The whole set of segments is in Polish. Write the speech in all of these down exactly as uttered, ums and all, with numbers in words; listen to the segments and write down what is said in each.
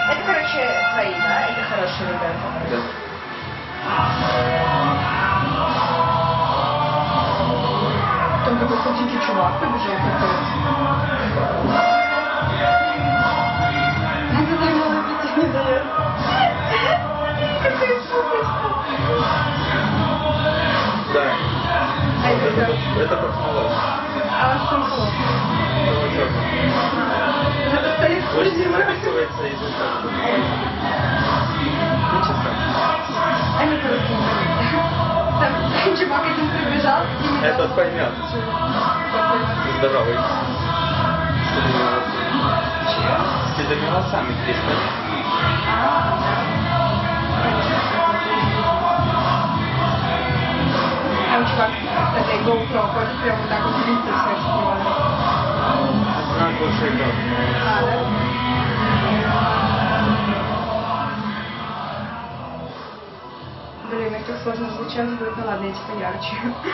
Это, короче, твои, да? Это хорошие ребята. Да. Там такой садитый чувак побежал такой. Это нормально пить не дает. Какая шуточка. Да. А это Это, что? это как холод. А что холод? Надо стоять в Очень студии. записывается из уха. Ничего страшного. А не просто не поймет. Там чувак один прибежал. и не Этот дал. поймет. Здоровый. С седыми волосами пристань. Там чувак с этой GoPro ходит прямо вот так вот лицо все снимает. Знак лучше игрок. А, да? Блин, это сложно сейчас будет, ну ладно, я типа ярче.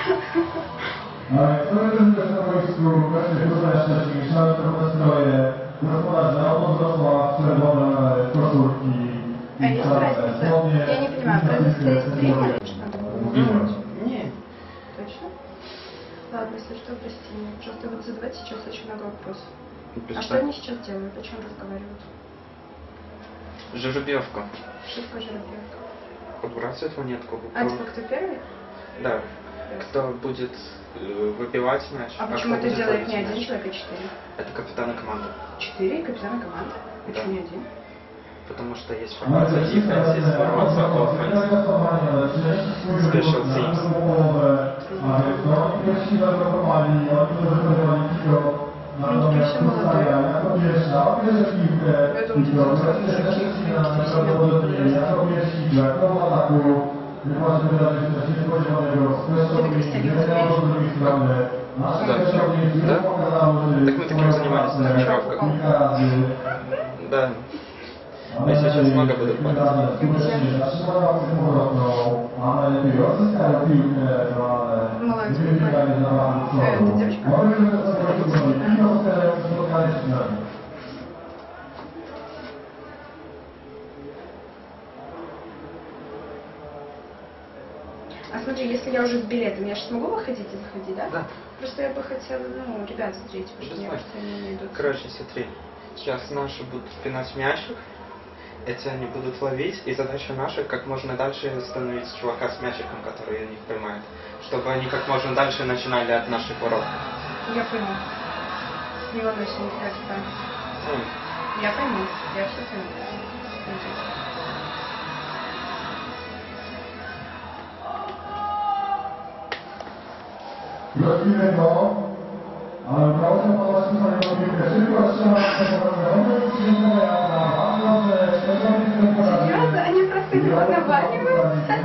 А есть разница? Я не понимаю, разница есть три или что? Нет. Точно? Ладно, если что, прости меня. Просто вот задавать сейчас очень много вопросов. А что они сейчас делают? О чем разговаривают? Жеребьевка. Что такое жеребьевка? Подбрасывать монетку. А, типа кто первый? Да. Кто будет э, выбивать мяч. А почему кто это будет делает ловить не один мяч. человек, а четыре? Это капитаны команды. Четыре капитана команды? Почему Да. не один? Потому что есть формация defense, есть формация offense. Special teams. Ну, такие все молодые. Я думаю, что это сразу мужики. Ты крестьянин умеешь? Да. Да? Так мы таким занимались на тренировках. Да. Я сейчас много буду платить. Молодец. Э, это девочка? А смотри, если я уже с билетом, я же смогу выходить и заходить, да? Да. Просто я бы хотела, ну, ребят смотреть, потому что мне Сейчас, кажется, они не идут. Короче, смотри. Сейчас наши будут пинать мячик. Эти они будут ловить. И задача наша, как можно дальше остановить чувака с мячиком, который их поймает. Чтобы они как можно дальше начинали от наших ворот. Я пойму. Не волнуйся, не кстати, там. Ну, Я пойму, я все пойму. Серьезно? Они просто не названиваются?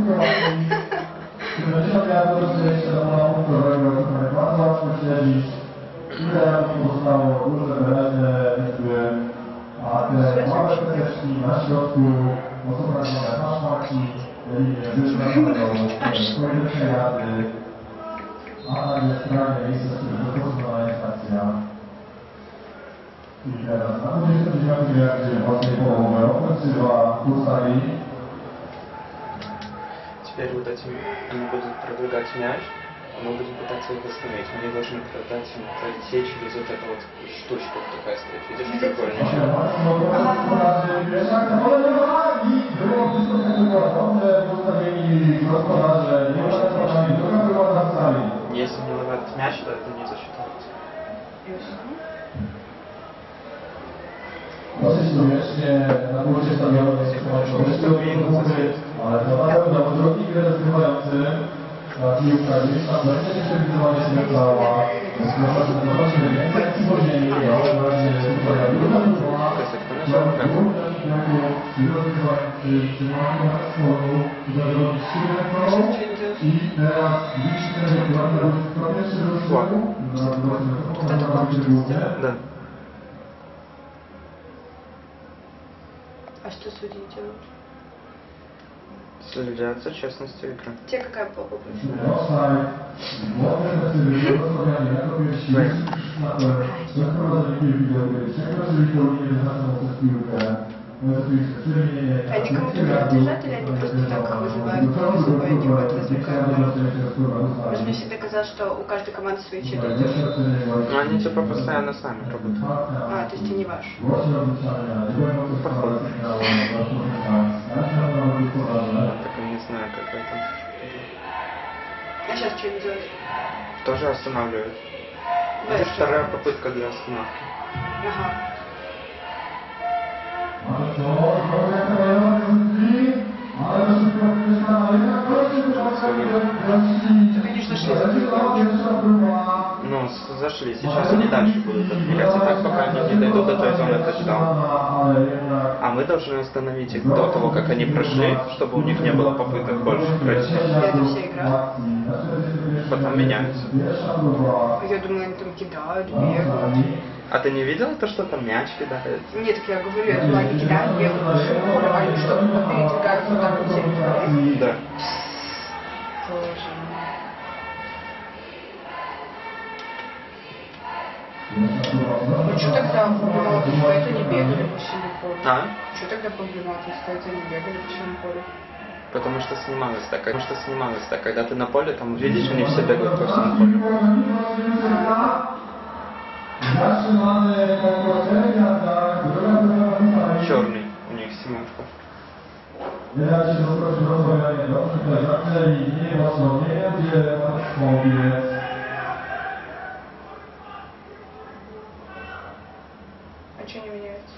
теперь вот этим они будут продвигать мяч, а мы будем пытаться их остановить. Мы не должны продать им пройти через вот эту вот штучку, такая стоит. Видишь, прикольно. Если не ловят мяч, то это не засчитывается. Dosyć śmiesznie na punkcie stadionu jest punkty, ale to na pewno drugi grę rozgrywający na piłkę gdzieś tam będzie nieprzewidywanie się cała. Zobaczymy więcej jak spóźnieni, ale na razie tutaj druga drużyna, i rozgrywający trzymają na słowo, że robi szybko i teraz liczy ten rekord, to pierwszy rozgrywający na trybunę. А что судьи делают? Следят за честностью игры. Тебе какая попа больше? Они кому-то принадлежат или они просто так вызывают, вызывают их, это развлекают? Вы же мне всегда казалось, что у каждой команды свои чирлидеры. Ну, они типа постоянно сами работают. А, то есть они ваши. Походу. Так я не знаю, как это. А сейчас что им делать? Тоже останавливают. Да, Это что? вторая попытка для остановки. Ага. Так они же нашли за Ну, с- зашли. Сейчас они дальше будут отбегать. И так, пока они не дойдут до той зоны тачдауна. А мы должны остановить их до того, как они прошли, чтобы у них не было попыток больше пройти. Это вся игра. Потом меняются. Я думаю, они там кидают, бегают. А ты не видела то, что там мяч кидает? Нет, так я говорю, я думаю, они кидают, бегают, поле, а они что, передвигаются вот так по территории? Да. Боже мой. Ну что тогда проблематично, что это не бегали по всему полю? А? Что тогда проблематично, что это не бегали по всему полю? Потому что снималось так. Потому что снималось так. Когда ты на поле, там видишь, они все бегают по всему полю. Черный у них семерка. А что не меняется?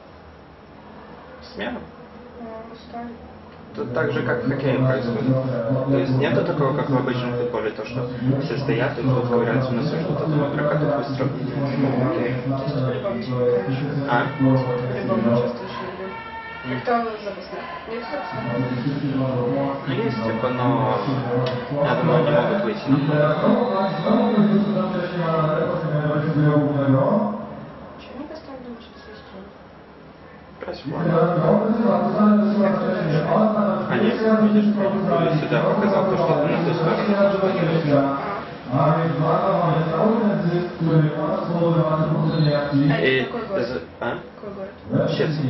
Смена? Ну, устали. Тут так же, как в хоккее происходит. То есть нету такого, как в обычном футболе, то, что все стоят и тут ковыряются в носу, что-то там игрока тут быстро. А? По-любому чувствуешь игру. А кто запасных? Нет запасных? Ну есть, типа, но я думаю, они могут выйти на поле. Чего не поставили лучше свисту? Происходит. А нет, видишь, ты сюда показал то, что ты на ту сторону. И... Какой А? город? Щецин.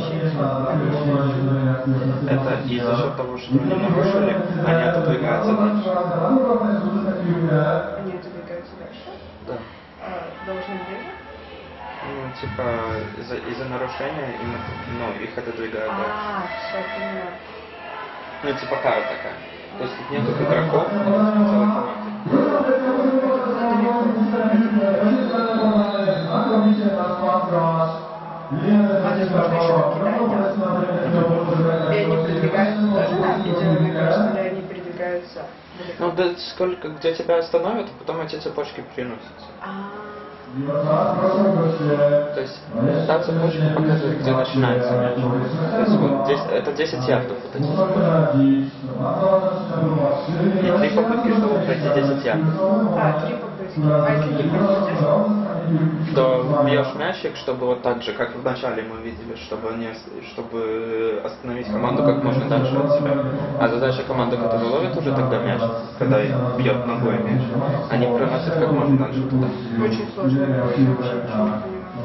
Это и за счет того, что они нарушили, они отодвигаются дальше. Они отодвигаются дальше? Да. А должны ближе? Ну, типа, из-за из нарушения им, ну, их отодвигают дальше. А, все, поняла. Ну, типа кара такая. То есть тут нету игроков, целой команды. И они продвигаются тоже на определенное количество, или они передвигаются далеко? Ну, да сколько, где тебя остановят, а потом эти цепочки приносятся. А, То есть та цепочка показывает, где начинается мяч. То есть вот здесь, это десять ярдов вот эти. И три попытки, чтобы пройти десять ярдов. а, три попытки. А если не проходишь? То бьешь мячик, чтобы вот так же, как в начале мы видели, чтобы, не, чтобы остановить команду как можно дальше от себя. А задача команды, которая ловит уже тогда мяч, когда бьет ногой мяч, они проносят как можно дальше туда. Очень сложно. Я вообще ничего не понимаю.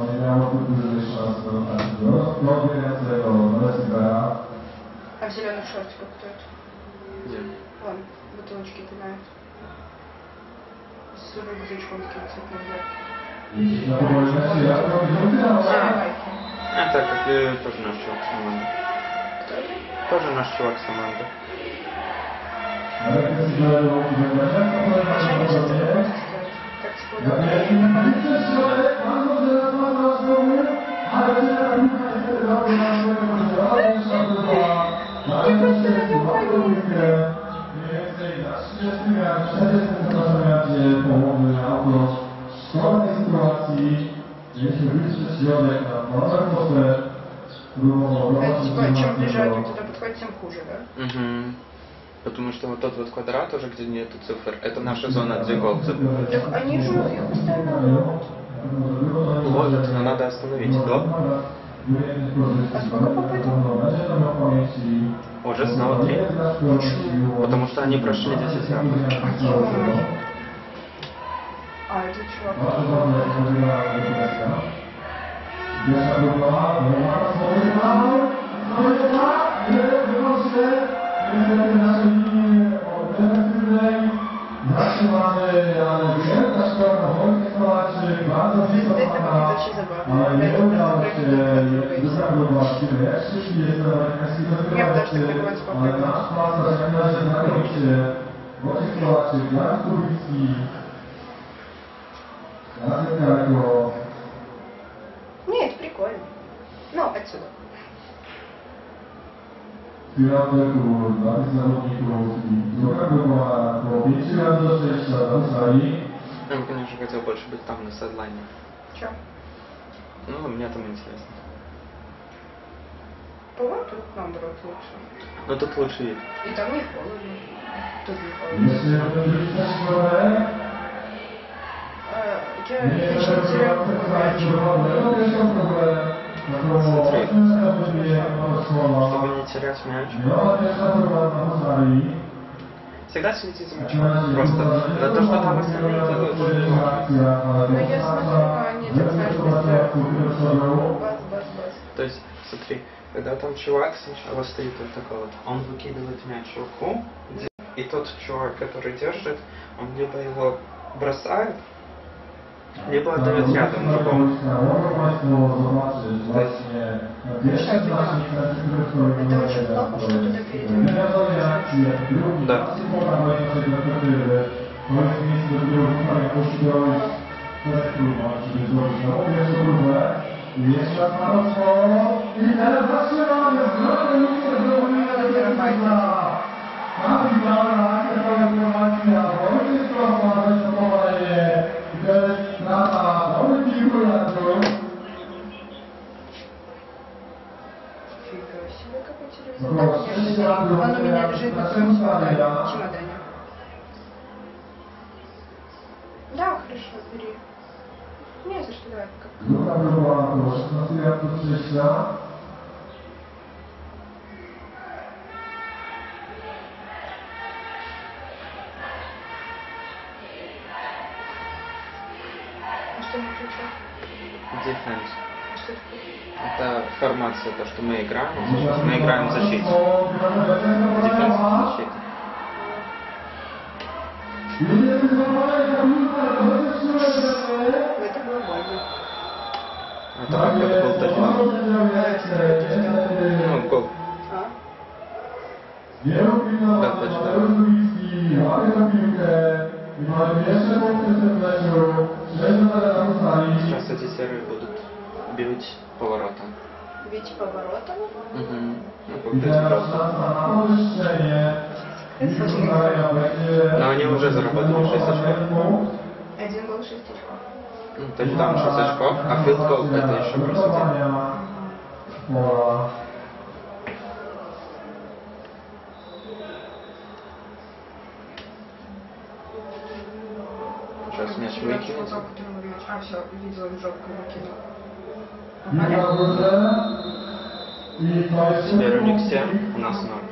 А в зеленых шортиках кто это? Где? Вон, бутылочки кидают. С рюкзачком такие цветные. А, так, как и тоже наш чувак с команды. Кто это? Тоже наш чувак с команды. Что они сейчас делают? Как скоро? Это типа, чем ближе они туда подходят, тем хуже, да? Угу. Потому что вот тот вот квадрат уже, где нету цифр, это наша зона, где гол забивают. Так они же их постоянно ловят. Ловят, но надо остановить. До. А сколько попыток? Уже снова три. Потому что они прошли десять ярдов. А, этот чувак. Pierwsza próba, Romana swoje prawo, swoje prawo, wyłącznie, niestety nasze linie defensywnej, zatrzymany, ale wielka szkoda, Wojtek Kołaczyk, bardzo wysoka, ale nie udało się, druga próba, jak szybki jest to amerykański rozgrywający, ale nasz pasaż jak na razie znakomicie, Wojtek Kołaczyk, Jan Kubicki, Jacek Kaleko. Нет, прикольно. Ну, отсюда. Piąteku dla tych zawodników i druga próba po pięciu lat do przejścia do sali. Я бы, конечно, хотел больше быть там, на сайдлайне. Че? Ну, мне там интересно. По-моему, тут наоборот лучше. Но тут лучше вид. И там не холодно. Тут не холодно. Jeszcze jedno też szkołę. Я Nie еще теряю No pierwszą próbę. Смотри. Чтобы Чтобы не терять мяч. No pierwsza próba na sali. Всегда следите за мячом. Просто за то, что там остальные делают, уже не важно. Ну, я смотрю, они так, знаешь, быстро. Бас, бас, бас. То есть, смотри, когда там чувак сначала стоит вот такой вот, он выкидывает мяч в руку, и тот чувак, который держит, он либо его бросает, либо отдает рядом другому. Mogą Państwo zobaczyć właśnie pierwszy z naszych Это очень плохо, что туда перейдем. wywiadowe reakcje, drugi Da. pasyfowa mającej perspektywy, to jest miejsce, do którego zostanie pościgać bez próba, żeby zrobić nową pierwszą próbę. I jeszcze raz na mocno. I teraz zatrzymamy zdrowe miejsce do Wojtka. Kapitalna akcja informacja, Wojtek Kołaczyk zastosowanie. I to jest strata dobry piłkarzu. Фига себе, какой интересный. Так, у меня он у меня лежит на своем чемодане. Да, хорошо, бери. Не за что, давай пока. Druga próba to szesnasty lat do przejścia. А что не ключа? Defense. А что такое? Это формация, то, что мы играем. Сейчас мы играем в защите. Дефенс в защите. Это было больно. Это как это был тачдаун. Ну, гол. А? Tak, Сейчас эти серые будут бить поворотом. Бить поворотом? Угу. Ну, попытать просто. Но они уже заработали шесть очков. Один гол, шесть очков. Ну, тачдаун шесть очков, а филд гол это еще плюс один. Сейчас мяч выкинется. А, все, видела, в жопу выкинул. Теперь у них семь, у нас ноль.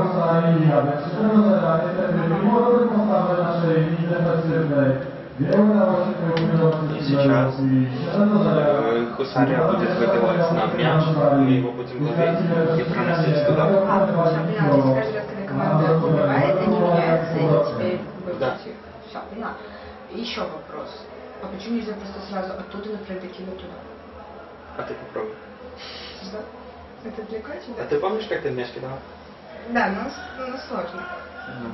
И сейчас э, Хусария будет выбивать нам мяч, мы его будем ловить и проносить туда. А, все, поняла. То есть каждый раз, когда команда убивает, они меняются, и теперь вы Да. против. Все, поняла. И еще вопрос. А почему нельзя просто сразу оттуда, например, докинуть туда? А ты попробуй. Да? Это далеко от тебя? А ты помнишь, как ты мяч кидал? Да, но, с- но сложно. Ну.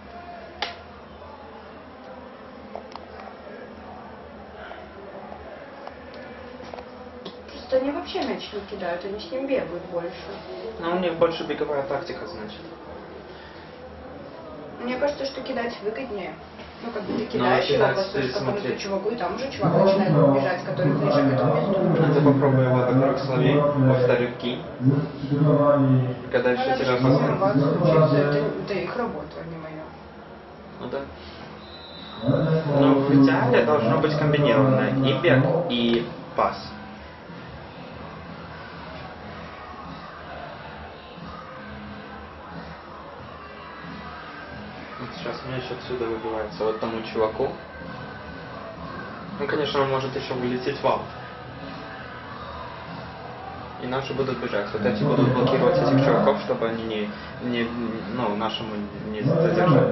Просто они вообще мяч не кидают, они с ним бегают больше. Ну, у них больше беговая тактика, значит. Мне кажется, что кидать выгоднее. Ну, как бы ты Ну, кидаешь его кидать, просто ты какому-то смотри. чуваку, и там уже чувак начинает бежать, который ближе к этому месту. А ты попробуй его вокруг слови, повтори ки, когда еще тебя поставят. Это, это их работа, а не моя. Ну да. Ну, в идеале должно быть комбинированное и бег, и пас. Вот сейчас мяч отсюда выбивается вот тому чуваку. Ну, конечно, он может еще вылететь в аут. И наши будут бежать. Вот эти будут блокировать этих чуваков, чтобы они не, не ну, нашему не задержали.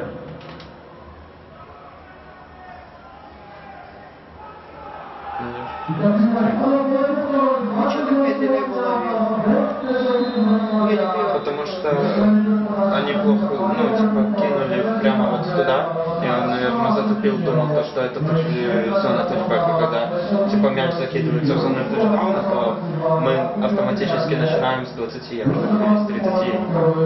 Потому что они плохо, ну, типа, кинули прямо вот туда. Я, наверное, затупил, думал, то, что это зона тачбэка. Когда, типа, мяч закидывается в зону тачдауна, то мы автоматически начинаем с двадцати ярдов или с тридцати.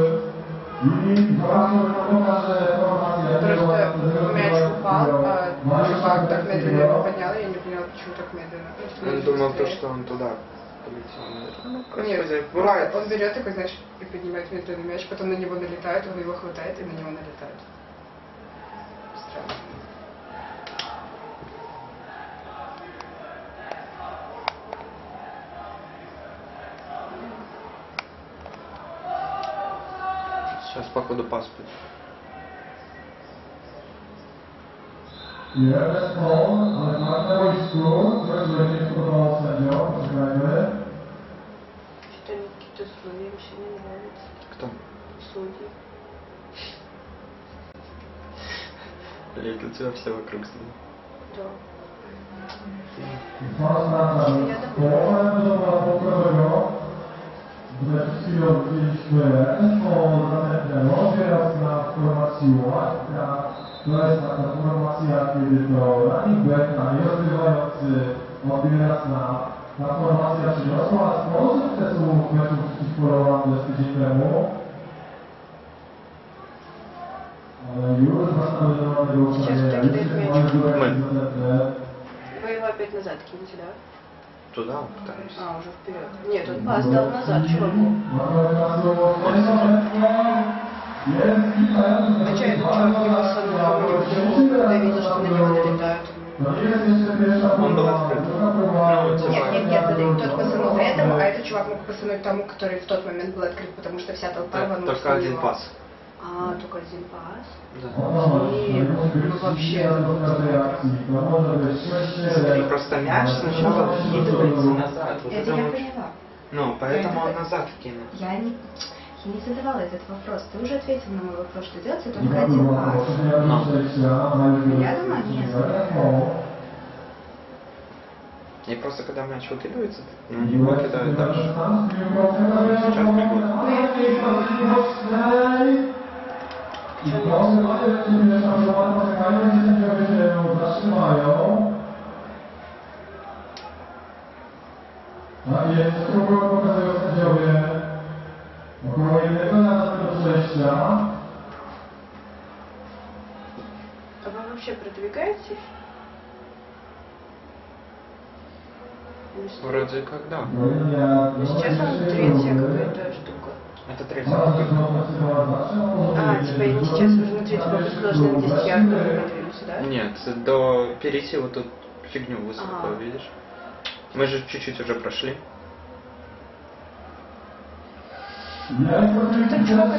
Просто мяч упал, а чувак так медленно его поднял, я не поняла, почему так медленно. Он думал, то, что он туда полетел. Ну, нет, бывает. Он берет такой, знаешь, и поднимает медленный мяч, потом на него налетает, он его хватает и на него налетает. Странно. Сейчас, походу, пас будет. Jest on, ale ma na boisku, coś będzie podobało sędziom, poczekajmy. Что-то мне какие-то судьи вообще не нравятся. Кто? Судьи. Блять, у тебя все вокруг с ним. Да. Połowę do pokojowego. Przed chwilą widzieliśmy po następnego, teraz na formacji łatka. To jest taka formacja, kiedy to running back, a nie rozgrywający odbiera na, na formacja przyniosła sporo sukcesu w meczu przeciwko Rolandzie z tydzień temu. Ale już zastanowione ruszenie, już jest mamy Вы его опять назад кинете, да? Туда пытаемся. А, уже вперед. Нет, он пас дал назад чуваку. А что этот чувак не посадил кому-нибудь, когда видел, что на него налетают? Он был открыт. Ну, типа... Нет, нет, нет, смотри, тот пасанул этому, а этот чувак мог пасануть тому, который в тот момент был открыт, потому что вся толпа Да, рванулась только на один него. пас. А, только один пас? Да. И, ну вообще, это был Смотри, просто мяч сначала вкидывается назад. Вот это это я вот... поняла. Ну, поэтому Я он это- назад кинул. Я не, я не задавала этот вопрос. Ты уже ответил на мой вопрос, что делается только один пас. Я думаю, нет. И просто когда мяч выкидывается, ну, его кидают дальше. Сейчас бегут. I to sobie sobie szansowane poczekają, gdzie sędziowie się zatrzymają. A więc próbują pokazują sędziowie około jednego na do przejścia. А вы вообще продвигаетесь? Вроде как да. Ну, сейчас он третья какая-то штука. Это третья попытка. А, типа они сейчас уже на третью попытку должны на десять ярдов продвинуться, да? Нет, до перейти вот тут фигню высокую, Ага. видишь? Мы же чуть-чуть уже прошли. Ten człowiek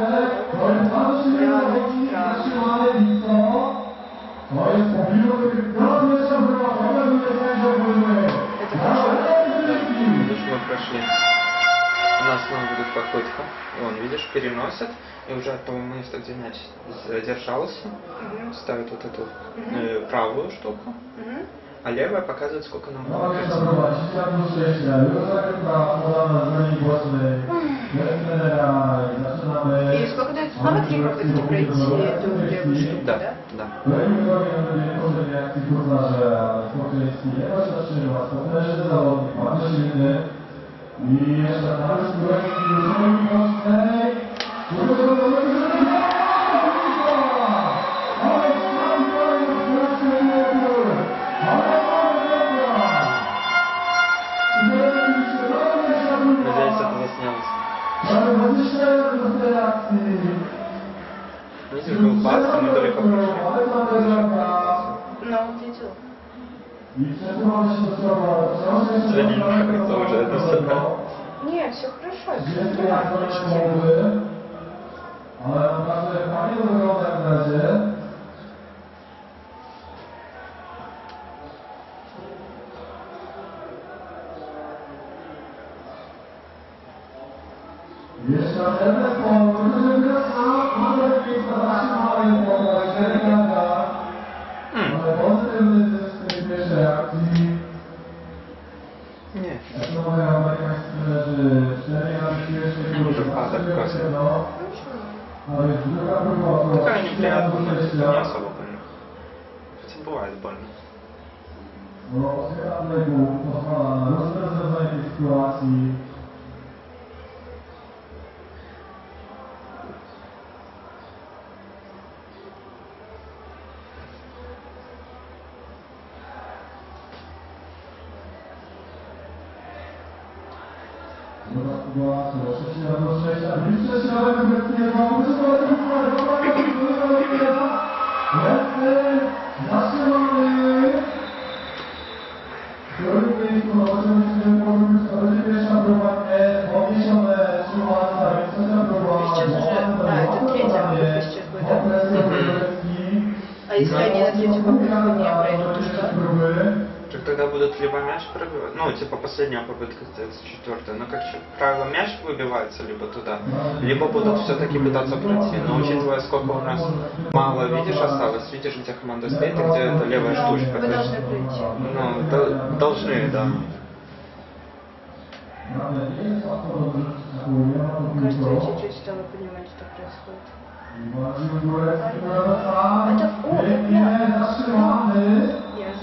Это хорошо? Видишь, мы прошли. У нас снова будет попытка. Вон, видишь, переносят. И уже от того места, где мяч задержался, Мгм. ставят вот эту э, правую штуку. Мгм. А левая показывает, сколько нам No, надо. jest to prowadzi światło szczęścia. Już zagrywka podana z broni głośnej. Bez trenera i zaczynamy. И сколько дается снова три попытки пройти эту левую штуку, Да, да? да. Treningowi na tworzenie akcji kurczarze, ale Smoczyński nie ma się zatrzymać. Potężny zawodnik, bardzo silny. I jeszcze na już Turecki już broni głośnej. Надеюсь, это заснялось. Видишь, был пас, и мы далеко прошли. Но он видел. Извини, это уже это все. Нет, все хорошо, все нормально. Ale naprawdę fajnie to wygląda jak na razie. Jeszcze raz Ernest Paul, wyszedł teraz na Andrzej miejsca zatrzymany po Szeregada. Ale pozytywny też z tej pierwszej akcji. Nie. Jak to mówią amerykańscy trenerzy, cztery razy pierwszej Może wpadek w kosę. Ale druga próba Такая неприятная, но не особо больно. Хотя бывает больно. No, oskarżony Bóg pozwala na rozwiązanie tej sytuacji. Dobra sytuacja, trzeci raz do sześcia, trzeci raz obecnie ma Lesny zatrzymany. W którym miejscu zobaczymy, czy może być pierwsza próba nie podniesione trzymaca, więc trzecia próba. Сейчас уже, а, это третья попытка сейчас будет, да? А если они на третью попытку не пройдут, то что? Так тогда будут либо мяч пробивать, ну, типа последняя попытка сделать четвертая, но как правило мяч выбивается либо туда, либо будут все-таки пытаться пройти. Но учитывая, сколько у нас мало, видишь, осталось, видишь, где команда стоит, и где эта левая штучка. Вы должны пройти. Ну, до, должны, да. Кажется, я чуть-чуть стала понимать, что происходит. Это в о, я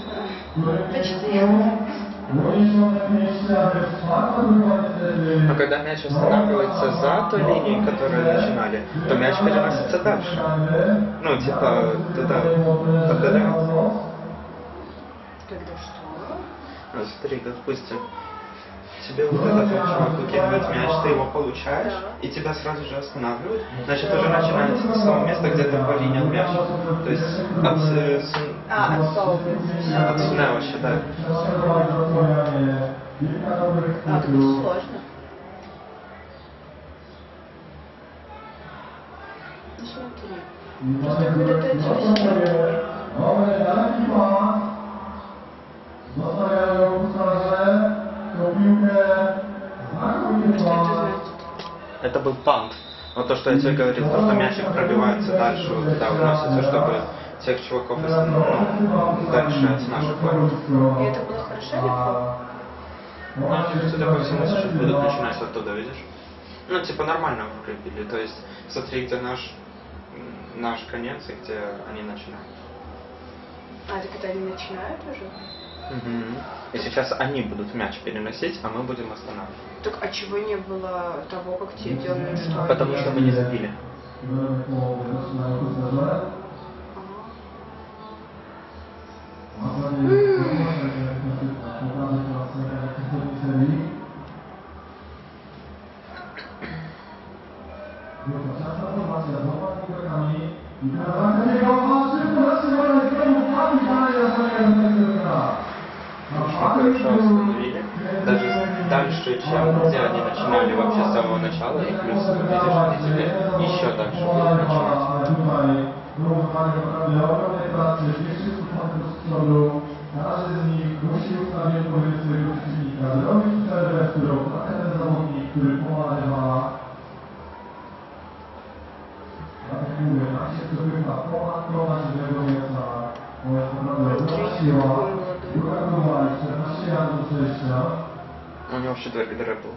Но когда мяч останавливается за той линией, которую начинали, то мяч переносится дальше. Ну, типа, туда отдаляется. Когда что? Ну, смотри, допустим, тебе вот этот вот чувак выкидывает мяч, ты его получаешь, Да. и тебя сразу же останавливают, значит, уже начинается с того места, где ты принял мяч. То есть от... э, с- А, отсовывается. От снэвоща, да. А, так это сложно. Ну смотри. Просто когда-то через себя. Что это значит? Это был пант. Вот то, что я тебе говорил, то, что мячик пробивается дальше, вот туда уносится, чтобы тех чуваков ну, дальше от наших ворот. И это было хорошо или плохо? Ну, они, судя по всему, сейчас будут начинать оттуда, видишь? Ну, типа нормально выбили. То есть, смотри, где наш, наш конец и где они начинают. А, так это они начинают уже? Угу. И сейчас они будут мяч переносить, а мы будем останавливать. Так, а чего не было того, как те делали, что Потому они... что мы не забили. Очень хорошо остановили. Даже дальше, чем где они начинали вообще с самого начала. И плюс, видишь, они теперь еще дальше будут начинать. Każdy z nich musi ustawić odpowiedź swojego przeciwnika, zrobić przerwę, którą ten zawodnik, który pomaga. Tak mówię, nam się przepycha ponad ponad żywego miejsca. Bo jest naprawdę duża siła. Druga próba i czternaście lat do przejścia. У него вообще два бедра было.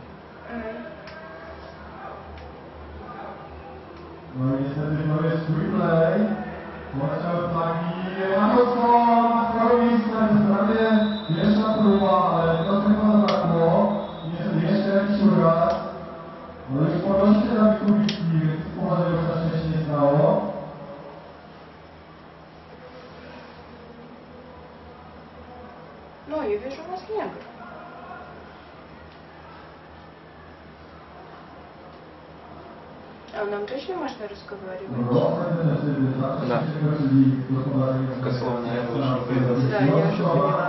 No i niestety to jest replay. Poleciały flagi. Anderson, prawo miejsce, prawie pierwsza próba, ale to chyba zabrakło. Niestety jeszcze jakiś uraz. No już podnosi się Dawid Kubicki, więc poważnie już na szczęście nie stało. Ну, я вижу у вас негр. А нам точно можно разговаривать? Да. Кословно, я лучше выйду. Да, я уже поняла.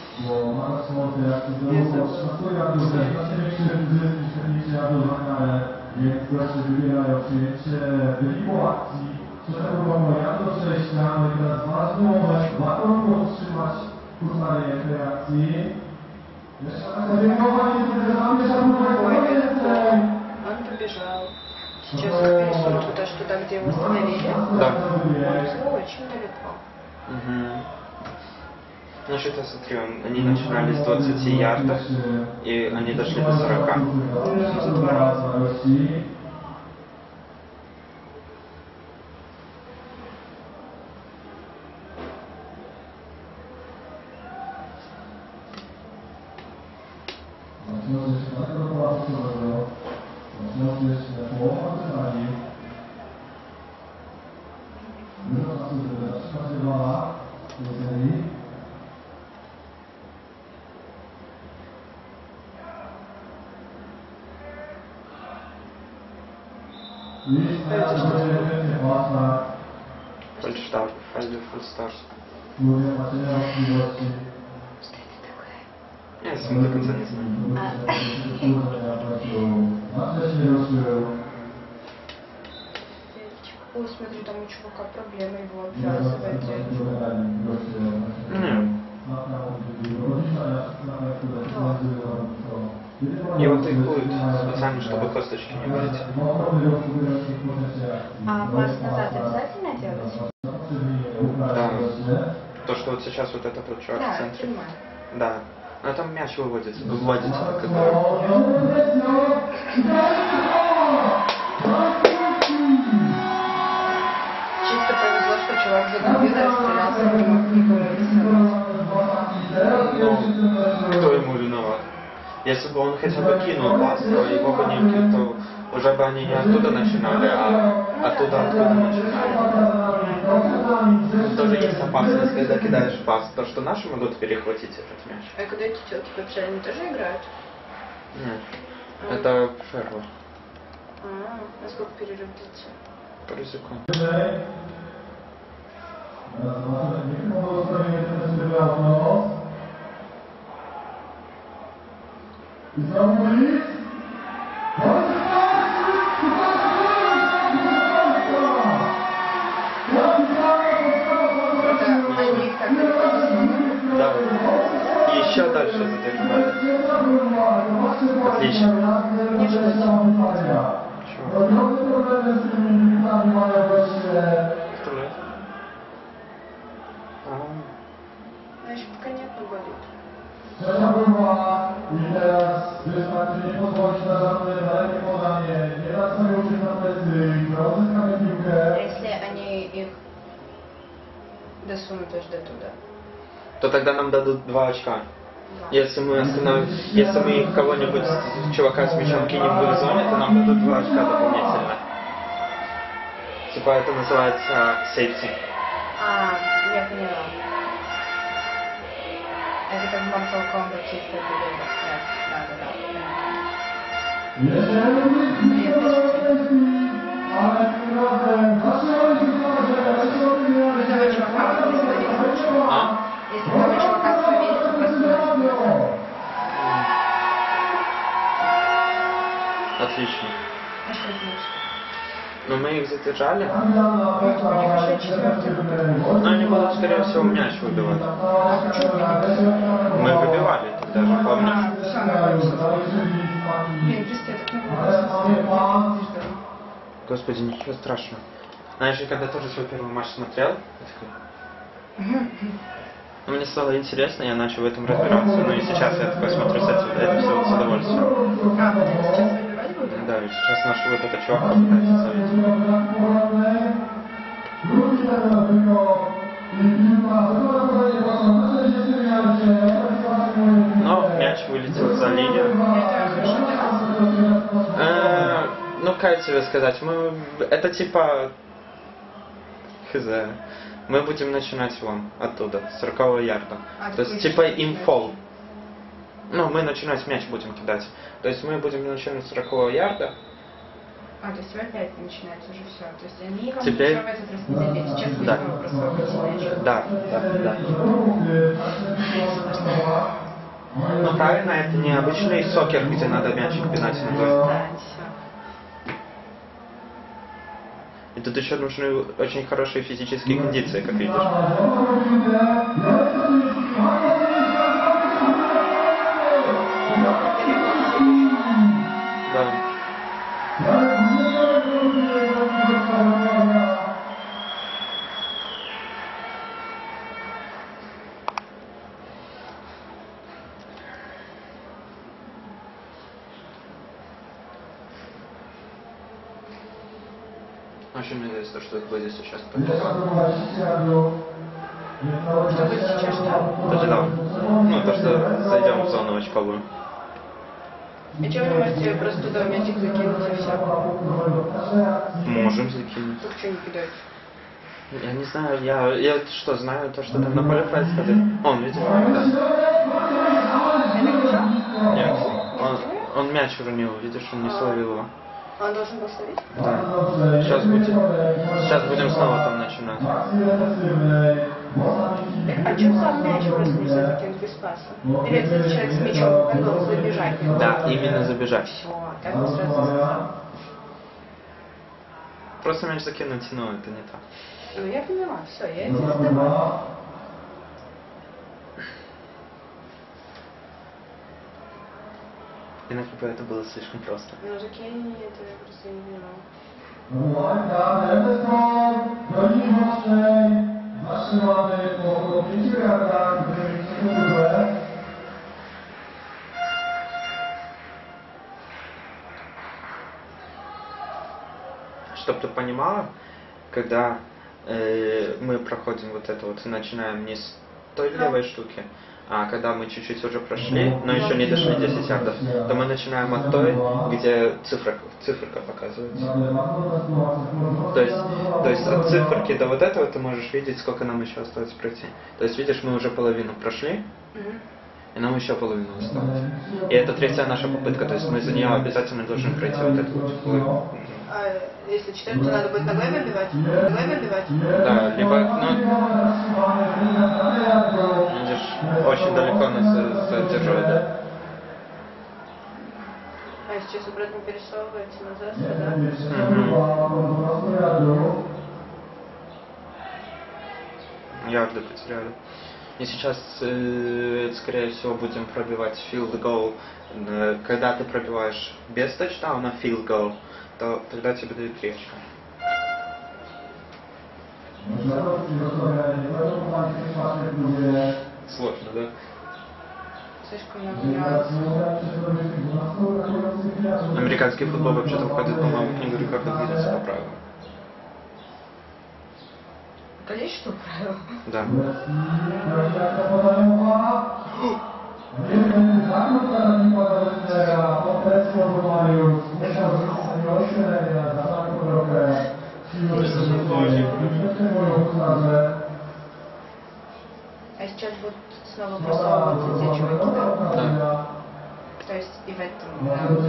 Więc goście wybierają przyjęcie wyniku akcji. Trzecia próba moja do przejścia, no i teraz ważny moment, warto podtrzymać ustawienie tej akcji. Jeszcze raz podziękowanie, kiedy zamierza próba Ой, więcej. он побежал. убежал. Сейчас их пересунут вот аж туда, где его остановили. Да. Это очень далеко. Угу. Ну что-то смотри, он- они начинали с двадцати ярдов, и они дошли до сорока. Ну, за два раза. Фальштарт, фальдер, фальстарт. Что это такое? Я сам до конца не знаю. Ой, смотри, там у чувака проблемы, его обвязывают. Нет. Его тыкают специально, чтобы косточки не болеть. А пас назад обязательно делать? Да. То, что вот сейчас вот этот вот чувак Да, в я центре. понимаю. Да. Но там мяч выводится, выводится когда. Чисто повезло, что чувак загубил и расстрелялся, не мог никого рисовать. Ну, кто ему виноват? Если бы он хотя бы кинул пас, то его бы не кинул, то уже бы они не оттуда начинали, а оттуда, откуда начинали. Тоже есть опасность, когда кидаешь пас, то что наши могут перехватить этот мяч. А когда эти телки вообще, они тоже играют? Нет. Это фервер. А, а сколько перерыв длится? Пару секунд. Они их так далеко засунули? Да. Еще дальше задержали. Отлично. Не ждать. Чего? Кто лет? А, Значит, пока нет, но болит. Если они их досунут аж до туда. то тогда нам дадут два очка. Да. Если мы остановим, если мы кого-нибудь, чувака с мячом кинем в их зоне, то нам дадут два очка дополнительно. Типа это называется safety. А, я поняла. Это как в Mortal Kombat чисто было. Да, да, да. Этого чувака не остановить. А? Если того чувака остановить, то просто назад. Отлично. А что значит? Но мы их задержали, Ну, типа, они пошли четвертый. но они будут, скорее всего, мяч выбивать. Мы выбивали тогда же, помнишь? А, все, нормально. Блин, просто я так не могу. Господи, ничего страшного. Знаешь, я когда тоже свой первый матч смотрел, я такой... Ну, мне стало интересно, я начал в этом разбираться, ну и сейчас я такой смотрю с этим, это все с удовольствием. А, вот это сейчас выбивать буду? Да, и сейчас наш вот этот чувак попытается залить. Но мяч вылетел за линию. Это хорошо делать? Э, Ну, как тебе сказать, мы... Это типа... Хз. Мы будем начинать вон, оттуда, с сорокового ярда. А, То есть такой типа чуть-чуть инфол. Ну, мы начинать мяч будем кидать. То есть мы будем начинать с сорокового ярда. А, то есть вы опять начинаете уже все. То есть они вам Теперь- ничего в этот раз не дали. Сейчас вы Да. снова просовываете мяч. Да, да, да. Ну правильно, это не обычный сокер, где надо мячик пинать ногой. Да, все. И тут еще нужны очень хорошие физические кондиции, как видишь. Да. Очень мне нравится то, что будет сейчас. Что будет сейчас, что? Тачдаун. Ну, то, что зайдем в зону очковую. И чего вы не можете просто туда мячик закинуть и все? Можем закинуть. Тут что не кидаете? Я не знаю, я, я что, знаю то, что там на поле файл сказать? Он, видишь, да. Нет, он, он мяч уронил, видишь, он не словил его. Он должен был словить? Да. Сейчас будем, сейчас будем снова там начинать. А что сам мяч просто нельзя закинуть без паса? Или если человек с мячом, он должен забежать? Да, именно забежать. Все, так он сразу сказал. Просто мяч закинуть, но это не так. Ну я поняла, все, я это сдавала. Иначе бы это было слишком просто. Ну закинь, это я просто не поняла. Чтоб ты понимала, когда э, мы проходим вот это вот, начинаем не с той левой штуки, а когда мы чуть-чуть уже прошли, но еще не дошли десять ярдов, то мы начинаем от той, где цифра, циферка показывается. То есть, то есть от циферки до вот этого ты можешь видеть, сколько нам еще осталось пройти. То есть видишь, мы уже половину прошли, и нам еще половину осталось. И это третья наша попытка, то есть мы за нее обязательно должны пройти вот эту вот. А если читать, то надо будет ногой выбивать? Ногой выбивать? Да, либо, ну, видишь, очень далеко нас задерживает, да? А сейчас обратно пересовывается назад сюда? Угу. Ярды потеряли. И сейчас, э, скорее всего, будем пробивать field goal. Когда ты пробиваешь без тачдауна field goal, то тогда тебе дают три очка. Сложно, да? Слишком много нюансов. Американский футбол вообще-то входит, по-моему, в книгу рекордов Гиннесса по правилам. Количество правил? Да. А сейчас будут снова просовываться те чуваки, да? Да. То есть и в этом, да, в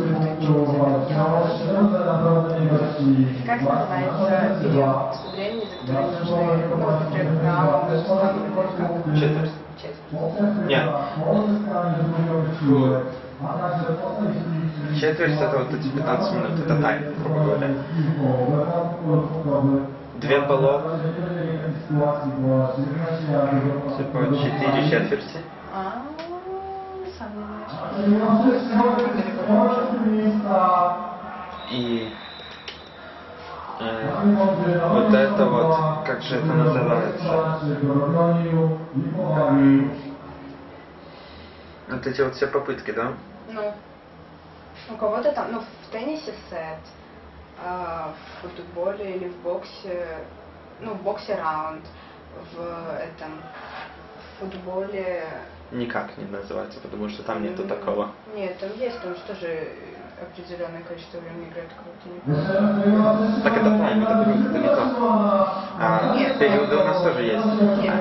Как называется период времени, за который нужны, ну, например, раунд, Четверть. Четверть. Нет. Четверть это вот эти пятнадцать минут, это тайм, грубо говоря. Две полов. Типа четыре четверти. А, сам не знаешь. И э, вот это вот, как же это называется? М, Вот эти вот все попытки, да? Ну, у кого-то там, ну, в теннисе сет, а в футболе или в боксе, ну, в боксе раунд, в этом, в футболе... Никак не называется, потому что там нету такого. Нет, там есть, там же тоже определенное количество времени играет кого-то. Так это тайм, это период, это не то. А Нет. периоды у нас тоже есть. Нет.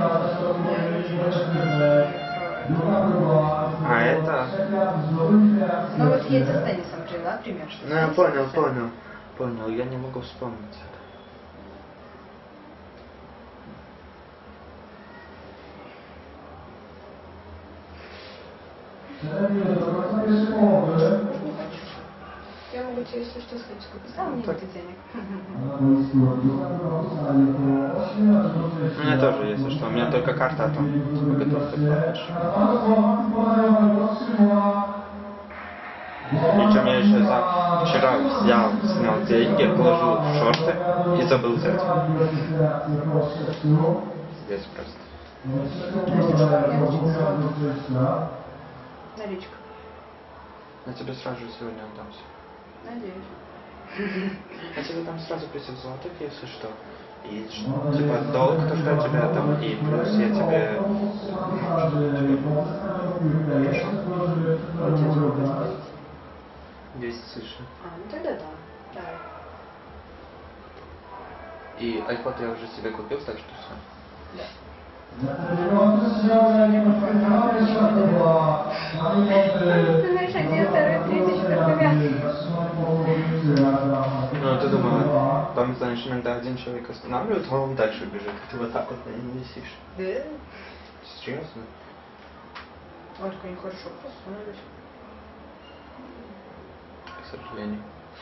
А это... Ну вот я это с теннисом привела пример, что Ну я с понял, теннисом понял, понял, я не могу вспомнить это. Я могу тебе, если что, сказать, сколько сам мне нет денег. У меня тоже, если что, у меня только карта, а там подготовка дальше. Причем я еще за вчера взял, снял деньги, положил в шорты и забыл взять. Здесь просто. Наличка. Я тебе сразу же сегодня отдамся. Надеюсь. А тебе там сразу придет золотых, если что. И что, типа долг только от тебя там, и плюс я тебе... десять тысяч. А, ну тогда да. Давай. И iPod я уже себе купил, так что все. Да. Ты знаешь, один, второй, третий, четвертый, пятый. Ну, ты думала, там, знаешь, иногда один человек останавливает, а он дальше бежит. Ты вот так вот на нем висишь. Да? Серьезно? Вот как они хорошо просунулись. К сожалению.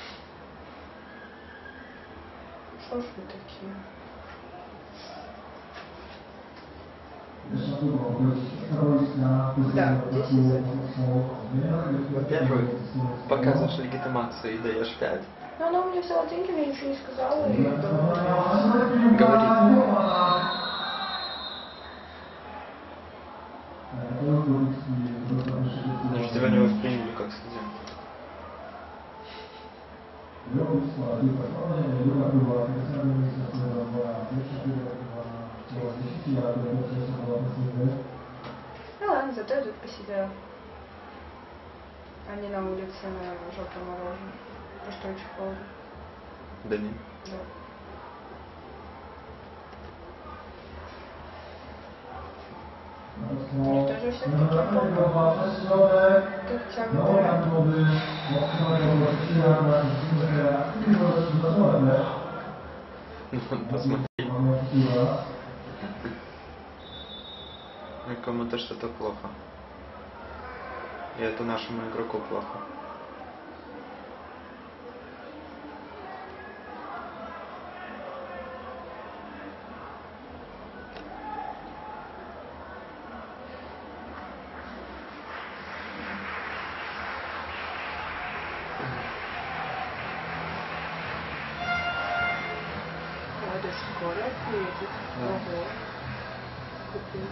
Что ж вы такие? Да, десять за. Во-первых, показываешь легитимацию и даешь пять. Ну, она у меня взяла деньги, мне ничего не сказала. И... Говорит. Значит, тебя не восприняли как студент. Ну ладно, зато я тут посидела. А не на улице на желтом мороженом. Потому что очень холодно. Да не. Да. Они тоже все такие холодные. Тут хотя бы Ну, посмотри. Кому-то что-то плохо. И это нашему игроку плохо. Ой, скоро приедет. Ого. Купить.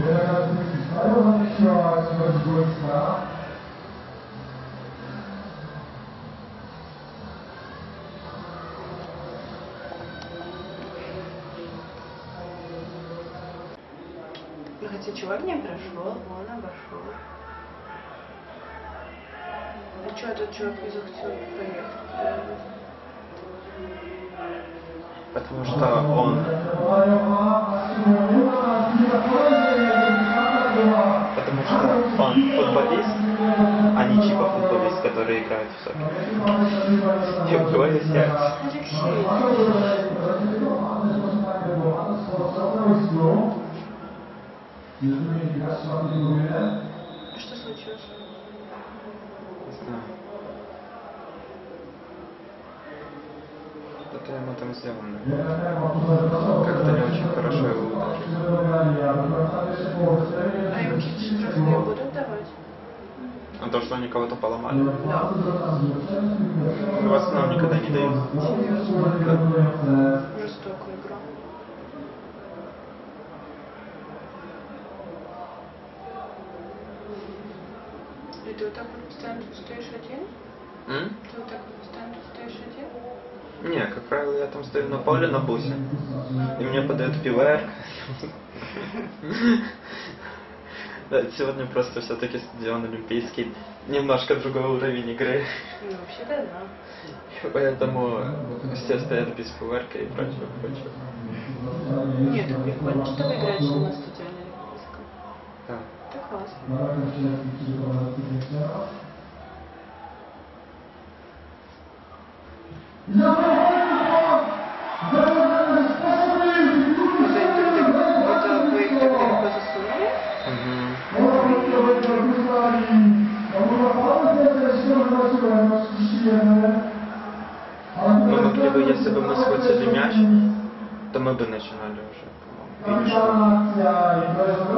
Ну, хотя чувак не прошел, он обошел. А что этот чувак не захотел поехать? Потому что он... Потому что он футболист, а не типа футболист, который играет в сокер. И твое сердце. Что случилось? Не знаю. Что-то ему там сделано. Как-то не очень хорошо его ударили. А им какие-то штрафные будут давать? А то, что они кого-то поломали. Да. В основном никогда не дают. Жестокая игра. И ты вот так вот постоянно стоишь один? М? Ты вот так вот постоянно стоишь один? Не, как правило, я там стою на поле на бусе. И мне подают пивэр. Да, сегодня просто все-таки стадион олимпийский. Немножко другой уровень игры. Ну, вообще-то да. Поэтому все стоят без пивэрка и прочего, прочего. Нет, это прикольно, что вы играете на стадионе олимпийском. Да. Это классно. Это вы их так далеко засунули? Мы могли бы, если бы мы схватили мяч, то мы бы начинали уже, по-моему. Или что?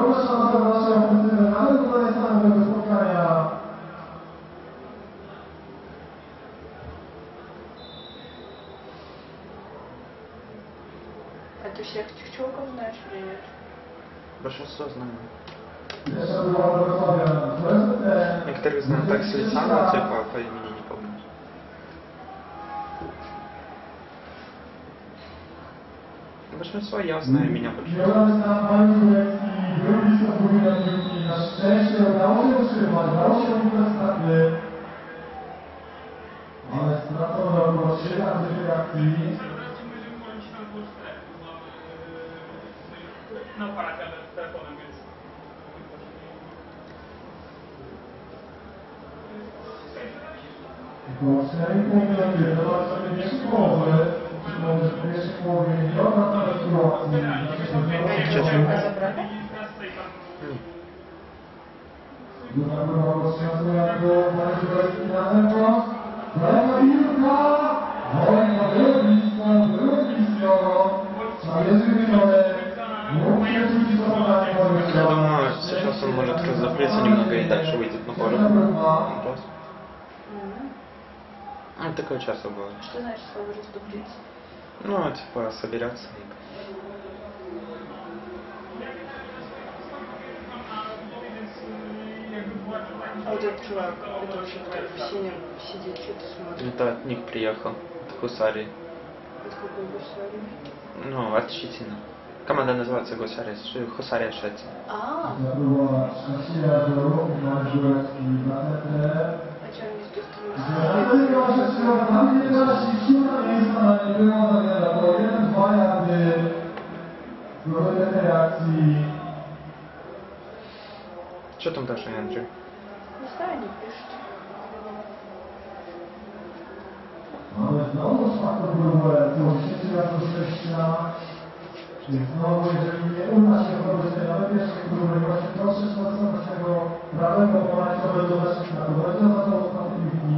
А ты всех этих чуваков знаешь или нет? Большинство знаю. Некоторых знаю так с лица, но типа по имени не помню. Большинство я знаю, меня больше. Na szczęście udało się utrzymać, udało się wygrać starty. Ale stracono około trzy razy w reakcji. Na aparacie, ale z telefonem, więc... Około cztery i pół minuty, to bardzo sobie pierwszy połowy. Może w pierwszej połowie nie odwracamy sytuacji. Druga próba rozwiązania do Marzyberski na zewnątrz. Kolejna piłka! Kolejna było blisko, było blisko. Należy wymiarek. Mógł się rzucić do podania Я думаю, сейчас он может разозлиться немного и дальше выйдет на поле. Вопрос. Ну, такое часто бывает. Что значит слово «раздуплиться»? Ну, типа, соберется. А вот этот чувак, это вообще который в синем сидит, что-то смотрит. Это от них приехал, от Хусари. Это какой гусарь? Ну, от Щетина. Команда называется Гусария, Хусария Щетин. А, To była Szczęśliwa do ruchu Marzyberski na metę. а что они здесь Dlatego, że trzeba tam nie dać siłka miejsca nie było zawiera, bo jeden, dwa jazdy. Były te reakcji. Что там дальше, Андрей? Не знаю, не пишут. Mamy znowu czwartą próbę, to trzeci raz do szczęścia. Czyli znowu, jeżeli nie uda się wchodzić tej nawet pierwszej próby, właśnie proszę stosować tego prawego pomarańczowego zaszczytna. To będzie za to ostatnie piłki.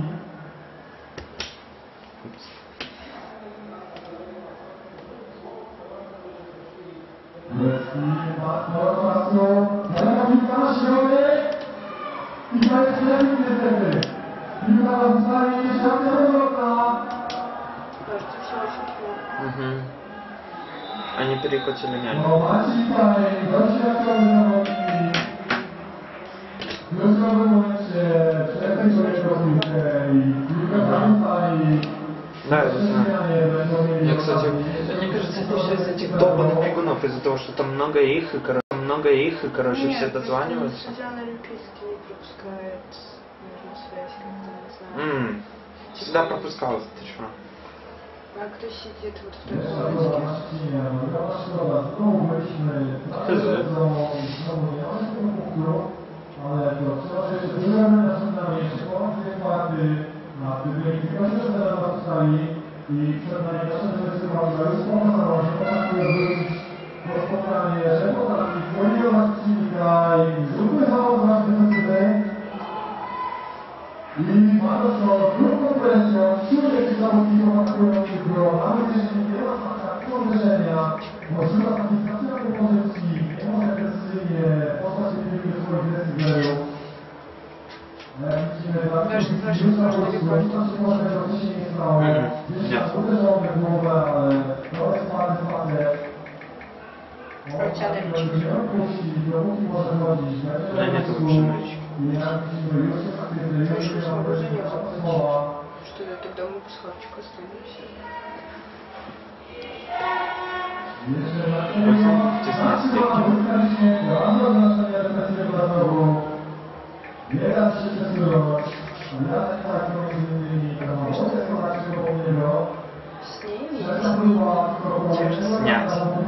Jest i ma sporo czasu. Daleka piłka na środek. I to jest lepiej niestety. Piłka na zostanie siatka wywrotna. Кажется, все очень плохо. Угу. Они перехватили мяч. No Maciej Kaj, doświadczony zawodnik. W kluczowym momencie przechwycił jego piłkę i piłkę zarzucali. Да, я знаю. Я, кстати, мне кажется, это все из этих долбанных бегунов, из-за того, что там много их, и, короче, много их, и, короче, Нет, все просто дозваниваются. Судья на Олимпийский не пропускает нужную связь, как-то, не знаю. Ммм, всегда пропускал, ты что? А кто сидит вот в той Pierwsza była полоске? Marcina, druga szkoda. Znowu byliśmy znowu znowu nie mamy tego punktu, ale to trzeba się jeszcze dużo następna jeszcze ponad dwie kwarty na tym wynik. Tylko się teraz zostali i przed nami nasze zdecydowanie już pokazało, że potrafi odwrócić to spotkanie, że potrafi zwolnić przeciwnika i zróbmy zawód nasz defensywny. I mamy to drugą presją, wśród tych zawodników atakujących było, nawet jeżeli nie ma takiego uderzenia, możliwa stabilizacja propozycji, nie może agresywnie postać się piłki do swoich decyzjerów. Ale jak widzimy, tak, już na prostu, to się może tego się nie stało. Gdzieś tam uderzał w głowę, ale to jest parę spadek. Dopóki może chodzić, Dla mnie to wyprzymyć. Ты еще соображение закончишь. Что я тогда мы с Харчик останемся. Biega się przesuwać. Jacek tak między innymi samochody Polaczego С ними? Trzecia próba krokowania. Снять.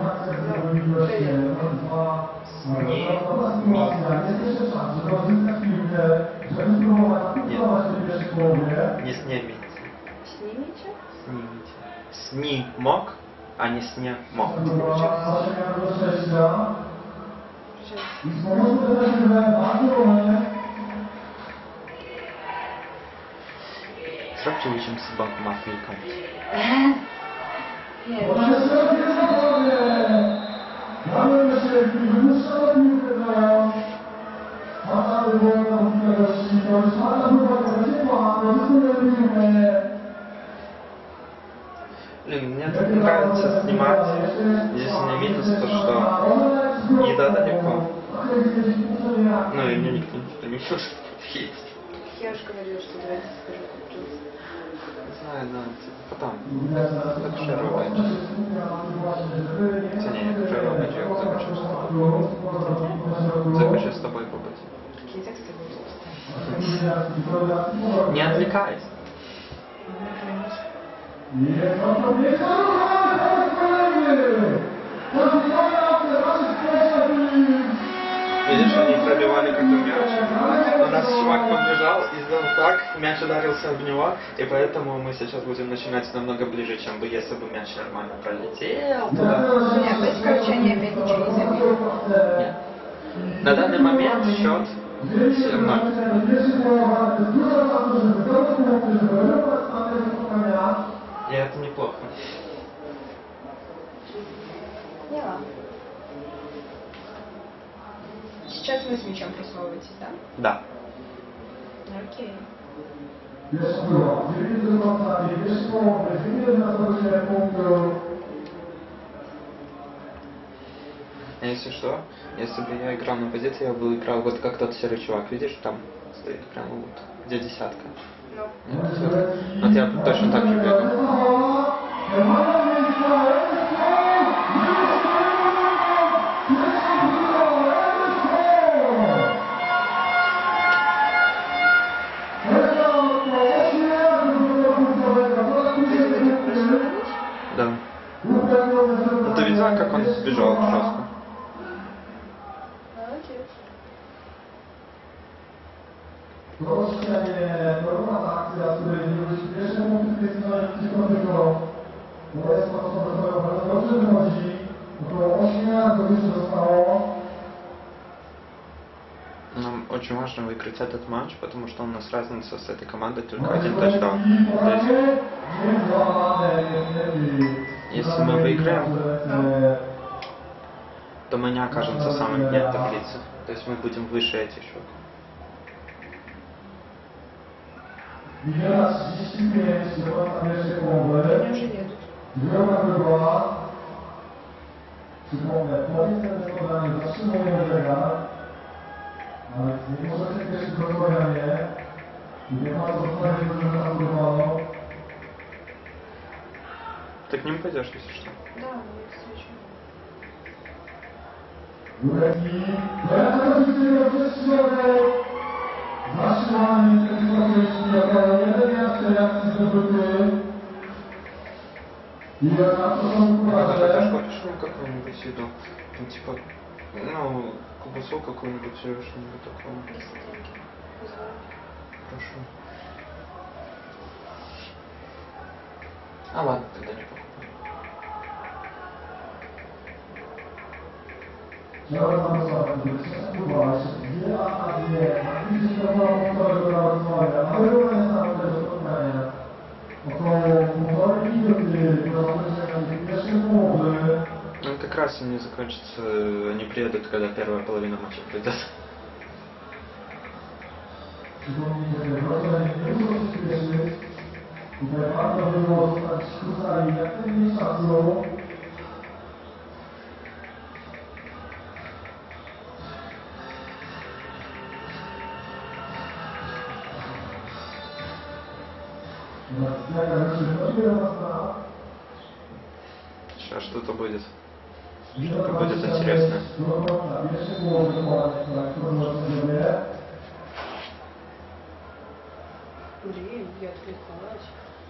Dobra sytuacja. Jest jeszcze czas, żeby odzyskać piłkę, żeby spróbować atakować w tej pierwszej połowie. Не снимите. Снимите? Снимите. Снимок, а не снемок. Próba zasięgania do szczęścia. Сейчас. I z powodu defensywę bardzo rolę. Зробте учим собаку мафийком. Нет, Ona jest szerokie zachowanie. Mamy myśleć, wypuszczamy piłkę teraz. Masa wywołana zawodnika gości. To jest czwarta próba, to będzie płana. Wyzwolimy piłkę. Блин, мне так нравится снимать. Здесь у меня минус то, что еда далеко. Ну и мне никто не может подъесть. я уже говорила, что давайте скажу куплю. Знаю, да, типа, потом. Так Шеру Бенджи. Хотя не, Шеру Бенджи я захочу с тобой. Захочу с тобой побыть. Какие тексты будут? Не отвлекайся. Видишь, они пробивали как бы мяч. У нас чувак подбежал и сделал так, мяч ударился об него, и поэтому мы сейчас будем начинать намного ближе, чем бы если бы мяч нормально пролетел туда. Нет, то есть, короче, они опять ничего не забили. Нет. На данный момент счет семь ноль. И это неплохо. Поняла. Сейчас вы с мячом присовываетесь, да? Да. Окей. А если что, если бы я играл на позиции, я бы играл вот как тот серый чувак, видишь, там стоит прямо вот, где десятка. Ну. Вот, вот я точно так же бегал. Да. Ну, ты видела, как он сбежал жестко? Молодец. Нам очень важно выиграть этот матч, потому что у нас разница с этой командой только один тачдаун. То есть, если мы выиграем, то мы не окажемся в самом дне таблицы. То есть мы будем выше этих чуваков. Они уже едут. Ты к ним пойдешь, если что? Да, мы их встречаем. А ты хотя хочешь нам какую-нибудь еду? Ну, типа, ну, колбасу какую-нибудь или что-нибудь такое. Если деньги позволят. Хорошо. А ладно, тогда не покупаю. Ну, как раз они закончатся, они приедут, когда первая половина матча придет. Сейчас что-то будет. Что-то будет интересное. Блин, я отвлекалась.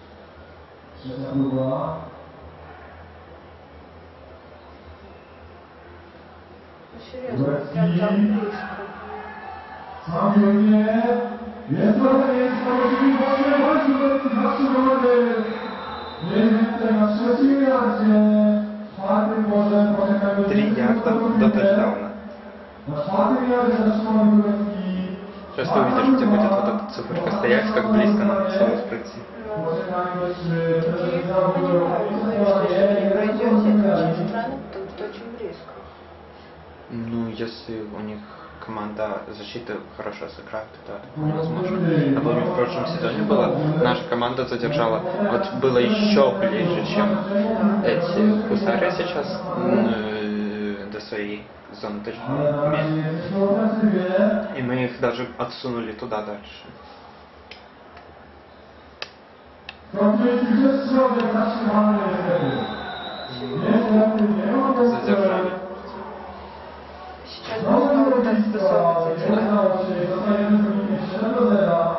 Ну, серьезно, прям там близко. Три ярда до тачдауна. Сейчас ты увидишь, где будет вот эта циферка стоять, как близко нам осталось пройти. Ну, я понимаю, что если не пройдете, это очень странно, потому что очень близко. Ну, если у них команда защиты хорошо сыграет, то это возможно. А помню, в прошлом сезоне было, наша команда задержала, вот было еще ближе, чем эти гусары сейчас э, до своей зоны тачдауна. И мы их даже отсунули туда дальше. Konflikt jest środek zatrzymany niestety. Niestety nie ma Задержали. Сейчас можно вот так стосовываться. Nie udało się, zostajemy z wynikiem siedem do zera.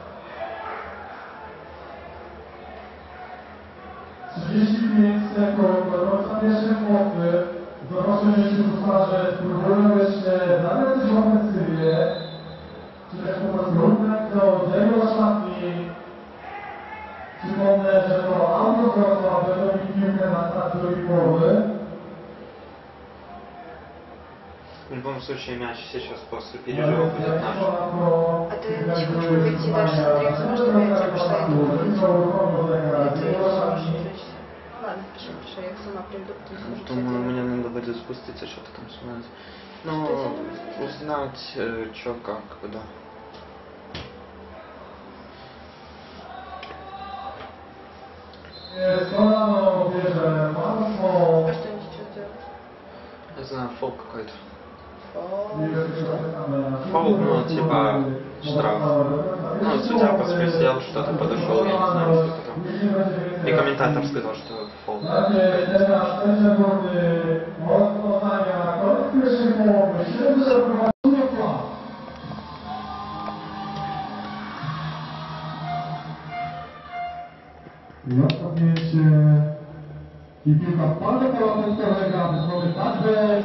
trzydzieści pięć sekund do końca pierwszej połowy. Zobaczymy, czy kucharze spróbują jeszcze zagrać w ofensywie. Czy też po prostu ruchem do zero szatni. Przypomnę, że to Auto Wrocław będą mieli piłkę na start drugiej połowy. В любом случае мяч сейчас после перерыва будет наш. А ты не хочешь выйти дальше, Андрей, потому что я тебе пошла и не буду. Ты не сможешь отвлечься. Ладно, хорошо, хорошо, я сама приду, потом сможу все Думаю, делать. мне надо будет спуститься, что-то там смотреть. Ну, узнать, э, что, как, куда. Solano bierze Marco. А что они сейчас делают? Не знаю, фол какой-то. О, Фол, ну, типа, штраф. Ну, судья посмотрел, что-то подошел, я не знаю, что это там. И комментатор сказал, что фол. Teraz te sekundy od podania koniec pierwszej połowy. siedem zero prowadzi Wrocław. I odstąpnięcie i piłka wpada po lotniskowego, mamy także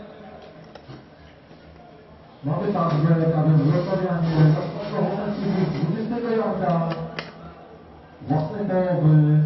mamy także a więc wrocławianie rozpoczną ofensywę z dwudziestego jorka własnej połowy.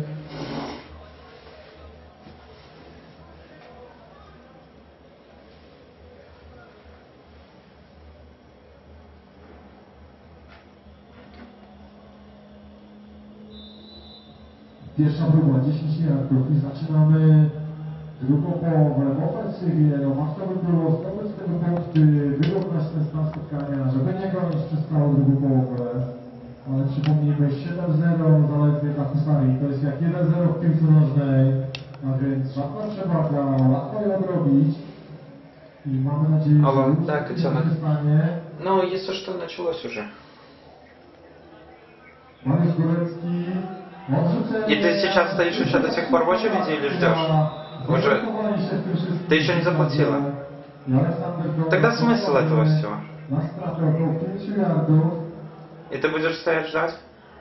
Pierwsza próba, dziesięć yardów i zaczynamy drugą połowę w ofensywie. No warto by było zdobyć z tego punkty, wyrównać ten stan spotkania, żeby nie gonić przez całą drugą połowę. Ale przypomnijmy, siedem zero zaledwie dla Husari, to jest jak jeden zero w piłce nożnej, a więc żadna przewaga, łatwo ją odrobić. I mamy nadzieję, Ale że tak, już Etienne. się stanie. Ну, если что, началось уже. Mariusz Górecki. И ты сейчас стоишь еще до сих пор в очереди или ждешь? Уже. Ты еще не заплатила. Тогда смысл этого всего? И ты будешь стоять ждать?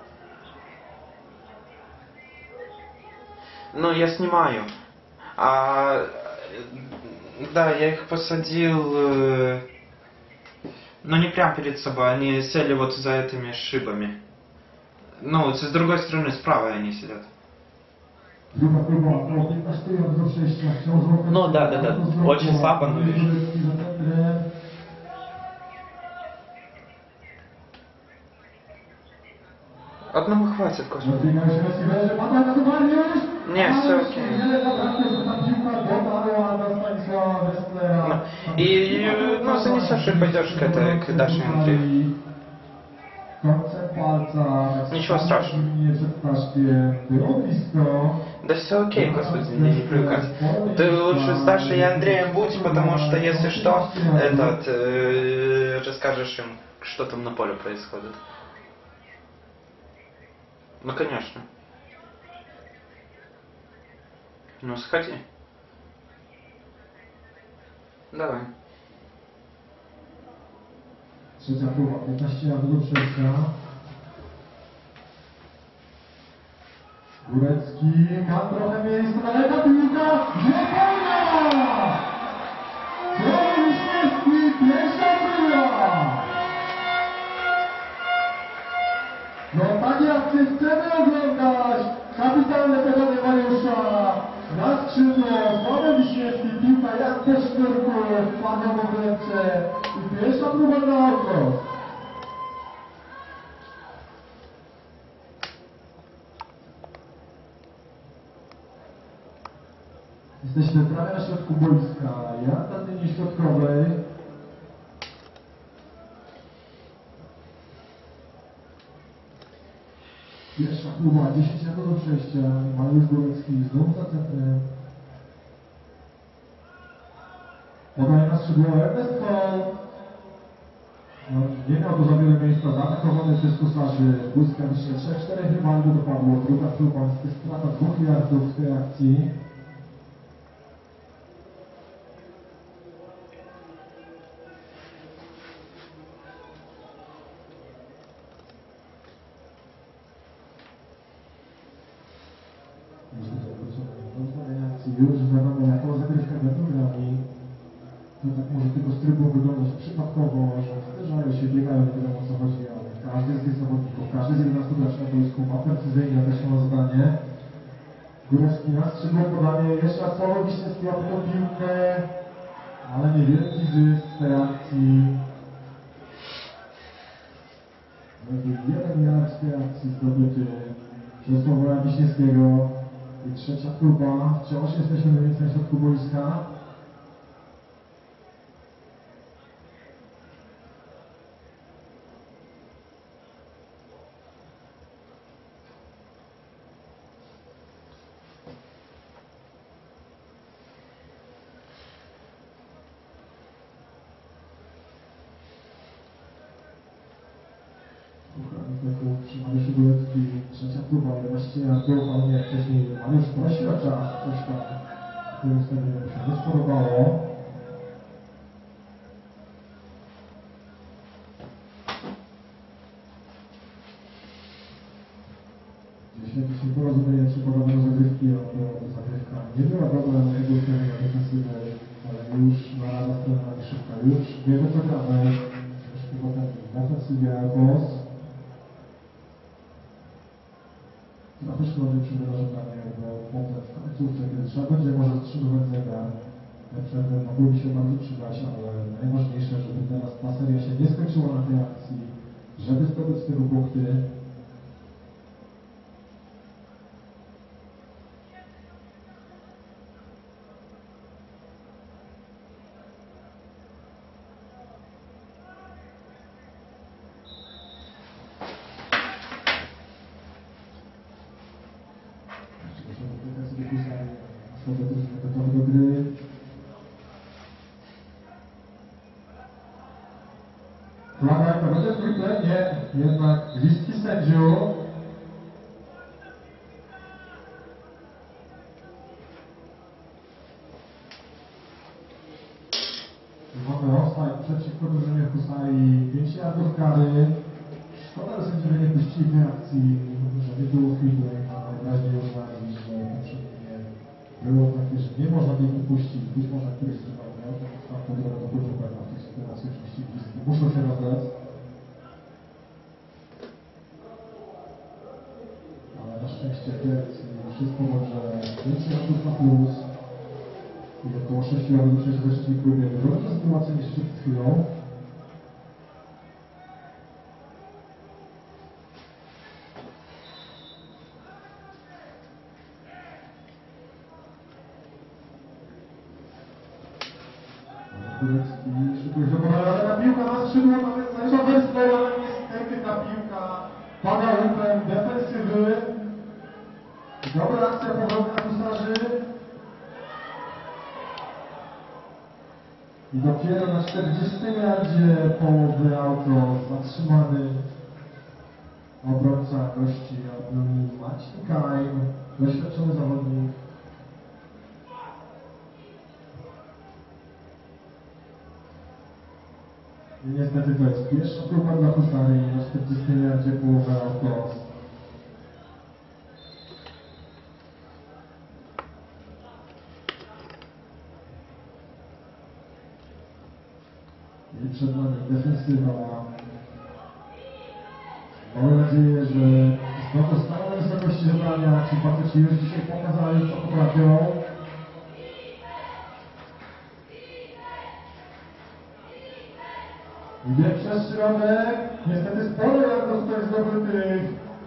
Ну, я снимаю. А, да, я их посадил, э, но не прям перед собой, они сели вот за этими шибами. Ну, с другой стороны, справа они сидят. Ну да, да, да. Очень слабо, но вижу. Одного хватит, Космо. Не, все окей. Ну, и, ну, занесешь и пойдешь к этой, к Даше и Андрею. Ничего страшного. Да все окей, господи, мне не привыкать. Ты лучше с Дашей и Андреем будь, потому что если что, этот, э, расскажешь им, что там на поле происходит. Ну конечно. Ну сходи. Давай. Trzecia próba, piętnaście yardów do przejścia. Górecki ma trochę miejsca, daleka piłka, Złapania! Piotr Wiśniewski, pierwsza próba! No takie akcje chcemy oglądać, kapitalne podanie Mariusza, na skrzydło, Sławek Wiśniewski, piłka jak też nurkuje, wpadła mu w ręce i pierwsza próba na oko. Jesteśmy prawie na środku boiska, jak na linii środkowej. Pierwsza próba, dziesięć yardów do przejścia, Mariusz Górecki znów za centrem. Podaje na skrzydło Ernest Kohl. No, nie miał tu za wiele miejsca, zaatakowany przez Husarzy, błyskawicznie trzy cztery Rywaldo dopadło, druga próba, niestety strata dwóch yardów w tej akcji. Już wiadomo, jaką zagrywkę będą grali. To tak może tylko z trybu wyglądać przypadkowo, że zderzają się, biegają, nie wiadomo o co chodzi, ale każdy z tych zawodników, każdy z jedenastu graczy na boisku ma precyzyjnie określone zadanie. Górewski na skrzydło podanie, jeszcze raz Paweł Wiśniewski łapie tą piłkę, ale niewielki zysk z tej akcji. Jeden yard z tej akcji zdobyty przez Pawła Wiśniewskiego. I trzecia próba, wciąż jesteśmy mniej więcej na środku boiska. Przy Mariuszu Górecki trzecia próba, jedenaście yardów, ale nie wcześniej Mariusz Prosiacza, coś tam, którym sobie się nie spodobało. Dzisiaj porozumienie przy podaniu zagrywki, bo zagrywka nie była dobra na jego ustawienia defensywy, ale już narada strona szybka, już wiemy co gramy, już potem w defensywie Alpos. Trochę szkodzi przy wyrażeniu, bo potem w końcówce, kiedy trzeba będzie może zatrzymywać zegar, te przerwy mogłyby się bardzo przydać, ale najważniejsze, żeby teraz ta seria się nie skończyła na tej akcji, żeby zdobyć z tego punkty. Gotowy do gry. Flaga, to będzie free nie, jednak listki sędziów. Mamy offside przeciwko drużynie Husari, pięć yardów kary. Szkoda, że sędziowie nie puścili tej akcji, że nie było feedback, a najwyraźniej uznali, że poprzednie było takie, że nie można biegu puścić, być może któryś z rywali miał taką drogę do pójścia pewna w tej sytuacji, oczywiście gwizdki muszą się rozdać. Ale na szczęście w tej akcji wszystko może pięć yardów na plus i około sześć yardów przejść we trzeciej próbie. Wygląda sytuacja niż przed chwilą. Górecki szykuje się podana piłka na skrzydło, znajdzie Wersler, ale niestety ta piłka pada łupem defensywy. Dobra akcja powrotna Husarzy. I dopiero na czterdziestym yardzie połowy auto zatrzymany obrońca gości Albuni Maciej Kajm, doświadczony zawodnik. I niestety to jest pierwsza próba dla Husary na czterdziestym yardzie połowy auto. I przed nami defensywa. Mamy nadzieję, że znowu staną na wysokości zadania, ci faceci już dzisiaj pokazali, co potrafią. I bieg przez środek, niestety sporo yardów tutaj zdobytych.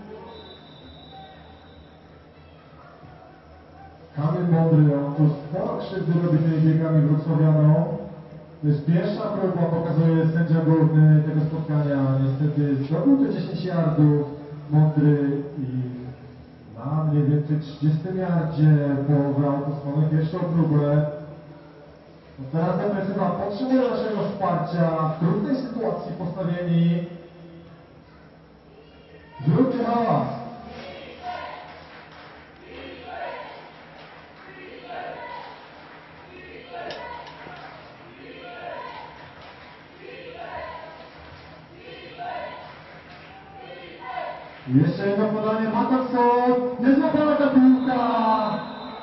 Kamil Mądry, on tu sporo krzywdy robi tymi biegami wrocławianą. To jest pierwsza próba, pokazuje sędzia główny tego spotkania. Niestety zdobył te dziesięć yardów Mądry i na mniej więcej trzydziestym yardzie połowy auto mamy pierwszą próbę. Teraz defensywa potrzebuje naszego wsparcia. W trudnej sytuacji postawieni. Zróbcie hałas. Jeszcze jedno podanie, Matacon, niezłapana ta piłka!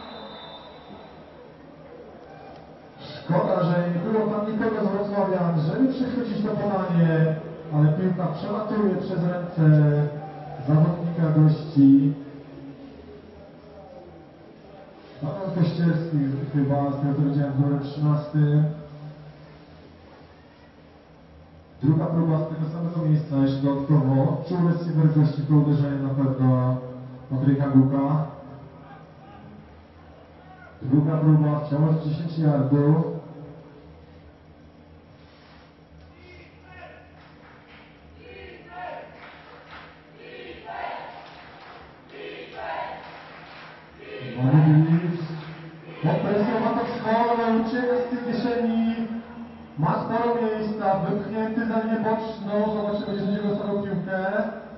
Szkoda, że nie było tam nikogo z Wrocławia, żeby przechwycić to podanie, ale piłka przelatuje przez ręce zawodnika gości. Paweł Kościelski chyba, z tego co widziałem, z numerem trzynastym. Druga próba z tego samego miejsca, jeszcze dodatkowo. Czuły receiver gości, to uderzenie na pewno Patryka Guka. Druga próba, wciąż dziesięć yardów. Mariusz. Opresja ma to swoją, ucieka z tej kieszeni. Ma sporo miejsca, wypchnięty za linię boczną, zobaczymy, gdzie będzie dostał piłkę.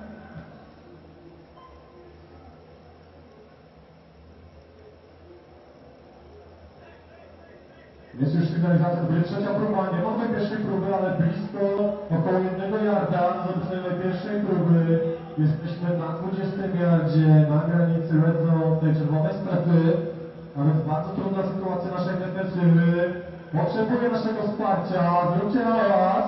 Jest już sygnalizacja, to jest trzecia próba, nie mamy pierwszej próby, ale blisko, około jednego yarda, do pierwszej próby. Jesteśmy na dwudziestym yardzie, na granicy red zone, tej czerwonej strefy, a więc bardzo trudna sytuacja naszej defensywy. Potrzebuje naszego wsparcia, zróbcie hałas.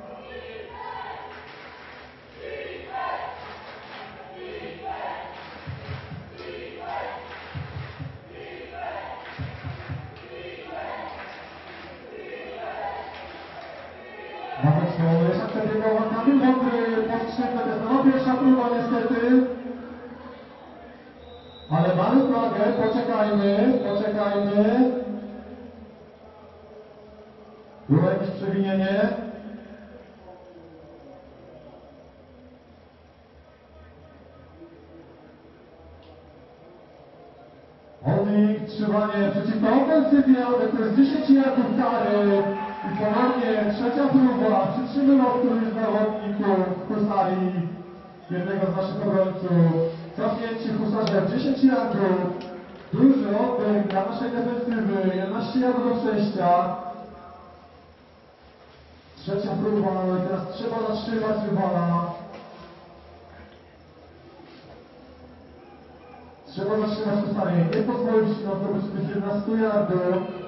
Nawet słowo, jeszcze przebiegał Kamil Mądry, powstrzymać, to jest nowa pierwsza próba niestety. Ale mamy flagę, poczekajmy, poczekajmy. Było jakieś przewinienie? Olnik, trzymanie przeciwko ofensywie, ale to jest dziesięć yardów kary. I ponownie trzecia próba, przytrzymywał któryś z zawodników Husarii, jednego z naszych obrońców. Cofnięcie Husarze, dziesięć yardów. Duży oddech dla naszej defensywy, jedenaście yardów do przejścia. Trzecia próba, ale teraz trzeba zatrzymać rywala. Trzeba zatrzymać Husarię, nie pozwolić na zdobyć tych jedenastu yardów.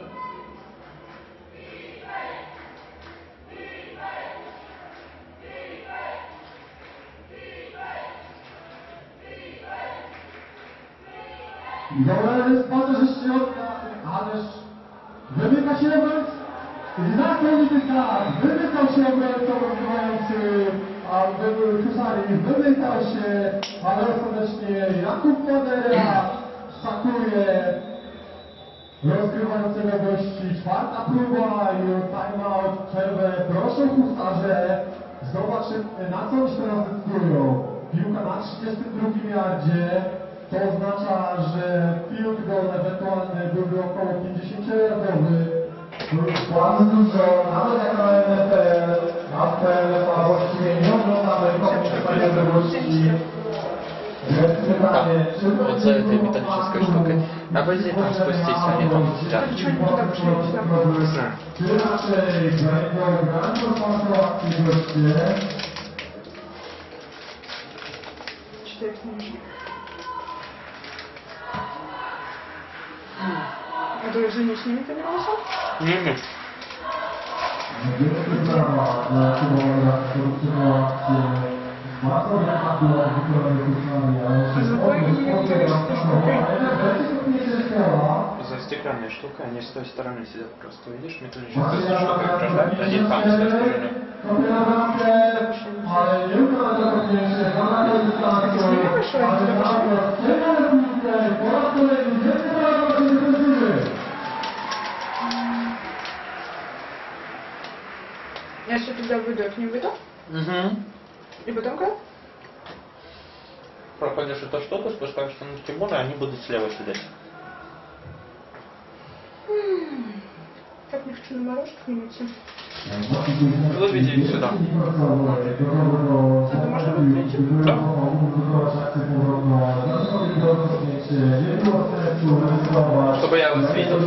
Dobra, spada ze środka, ależ wymyka się obrońca. Znakomity tak, wymykał się obrońca rozgrywający, a Husarii wymykał się, ale ostatecznie Jakub Madera szakuje rozgrywającego gości. Czwarta próba i timeout, przerwę. Proszę Husarze, zobaczymy na co oni się teraz decydują. Piłka na trzydziestym drugim yardzie. To oznacza, że field goal ewentualny byłby około pięćdziesięcioyardowy. To już bardzo dużo, nawet jak na N F L, na F P L, a właściwie nie oglądamy komunikację do gości. Вот за этой металлической штукой. А вы здесь там спуститься, а не там взять. Четыре книжки. А ты уже не с ними тренировался? Не-не. За стеклянной штукой, они с той стороны сидят просто, видишь, металлическая штука угрожает, они там с той стороны. Я еще туда выйду, я к ним выйду? Угу. И потом как? Проходишь эту штуку, спускаешься на трибуну, они будут слева сидеть. Как не хочу. На морожку видите? Вы видите сюда. Это можно выключить? Чтобы я вас видел.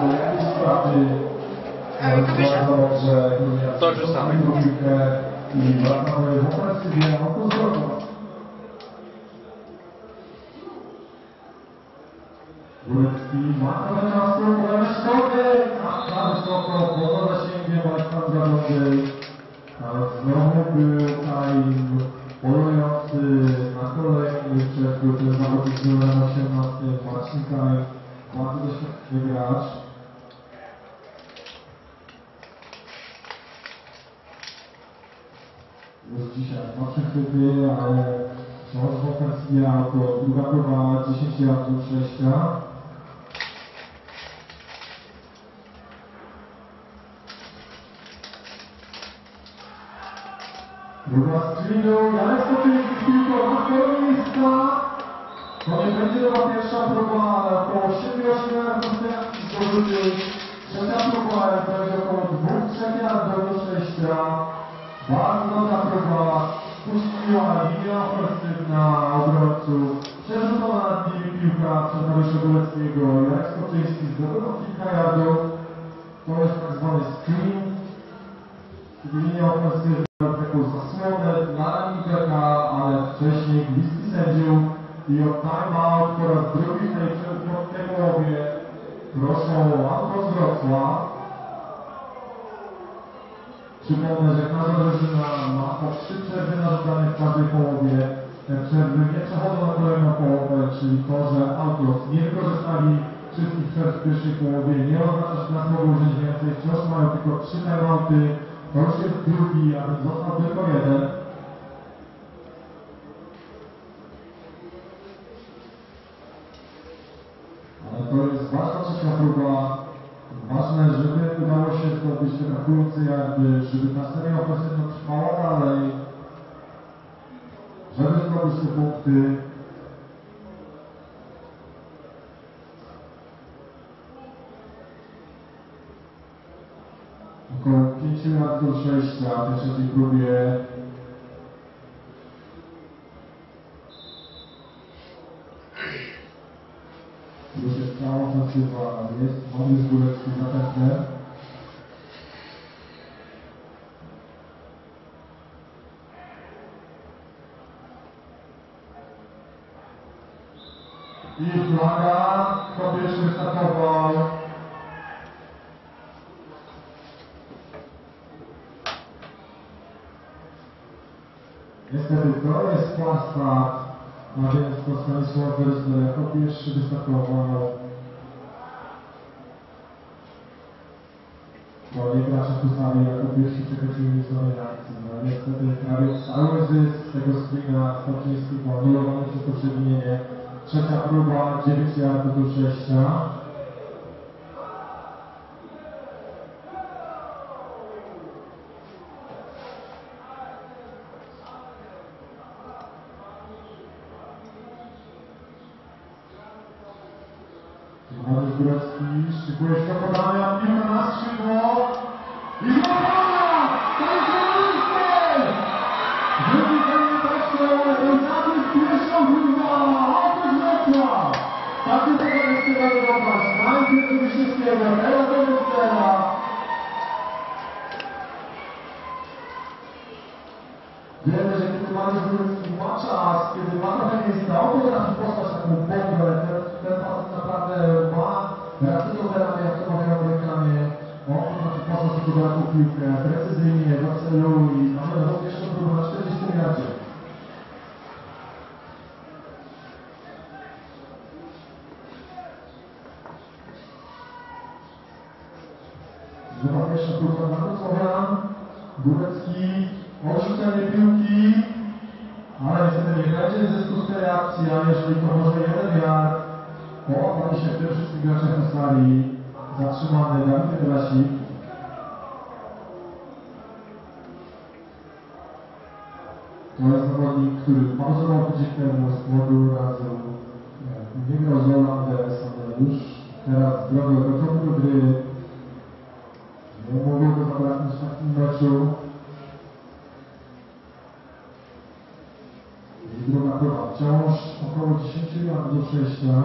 А выключить? Тот же самый. Górecki ma trochę czasu, ale środek, a na wysoko, poza zasięgiem Aleksandra Rodzej. Znowu był Kain polujący na kolejny przekrój, to jest zawodnik z numerem osiemnastym, Marcin Kain, bardzo doświadczony gracz. Już dzisiaj ma przechwyty, ale wciąż w ofensywie auto, druga próba dziesięć yardów przejścia. Druga screenu, Janek Soczyński z piłką na swoje miejsca. To nie będzie chyba pierwsza próba, ale około siedem osiem yardów zdobyty. Trzecia próba, ale będzie około dwa do trzech yardów do przejścia. Bardzo dobra próba. Puściła linia ofensywna obrońców. Przerzucona nad nimi piłka przez Mariusza Góreckiego. Janek Soczyński zdobył kilka yardów. To jest tak zwany screen. Kiedy linia ofensywna taką zasłonę dla Linkera, ale wcześniej bliski sędziów i o timeout po raz drugi w tej przedmiotowej połowie proszą o auto z Wrocław. Przypomnę, że każda drużyna ma po trzy przerwy narzucane w każdej połowie. Te przerwy nie przechodzą na kolejną połowę, czyli to, że Outlaws nie wykorzystali wszystkich przerw w pierwszej połowie, nie oznacza, że nas mogą użyć więcej. Wciąż mają tylko trzy timeouty. To już jest drugi, a więc został tylko jeden. Ale to jest ważna trzecia próba. Ważne, żeby udało się zdobyć te brakujące yardy, żeby ta seria ofensywna trwała dalej, żeby zdobyć te punkty. Około pięć lat do przejścia w tej trzeciej próbie. Już jest cała ofensywa, jest Mariusz Górecki zapewne. I flaga, kto pierwszy wystartował. Niestety to jest pasta, a więc to Stanisław Wersler jako pierwszy wystartował. Bo nie gracza Husari jako pierwszy przechodził miejscowej akcji. No niestety prawie cały zysk z tego screena Stoczyńskiego anulowany przez to przewinienie. Trzecia próba, dziewięć yardów do przejścia. Mariusz Górecki szykuje się do podania, piłka na skrzydło i złapana! To jest Górecki! Drugi kolejny touchdown, Eusady z pierwszą próbą, oto Wrocław! Taki pokażę z tego zobaczyć, najpierw do Wyszewskiego, teraz do Wrocława. Wiemy, że kiedy Mariusz Górecki ma czas, kiedy ma trochę miejsca, on potrafi postać taką bombę, ten, ten pas naprawdę ma racyjną ramię, jak to mawiają w reklamie. On potrafi postać taką taką piłkę, precyzyjnie, do celu i mamy na pierwszą próbę na czterdziestym yardzie. Druga pierwsza próba na Wrocławian. Górecki, odrzucenie piłki, ale niestety nie będzie zysku z tej akcji, a jeżeli to może jeden yard, połapali się wtedy wszyscy gracze Husari, zatrzymany Dawid Drasik. To jest zawodnik, który pauzował tydzień temu z powodu urazu. Nie grał z Holandem, ale już teraz drogę gotowy do gry. druga próba. Wciąż około dziesięć yardów do przejścia.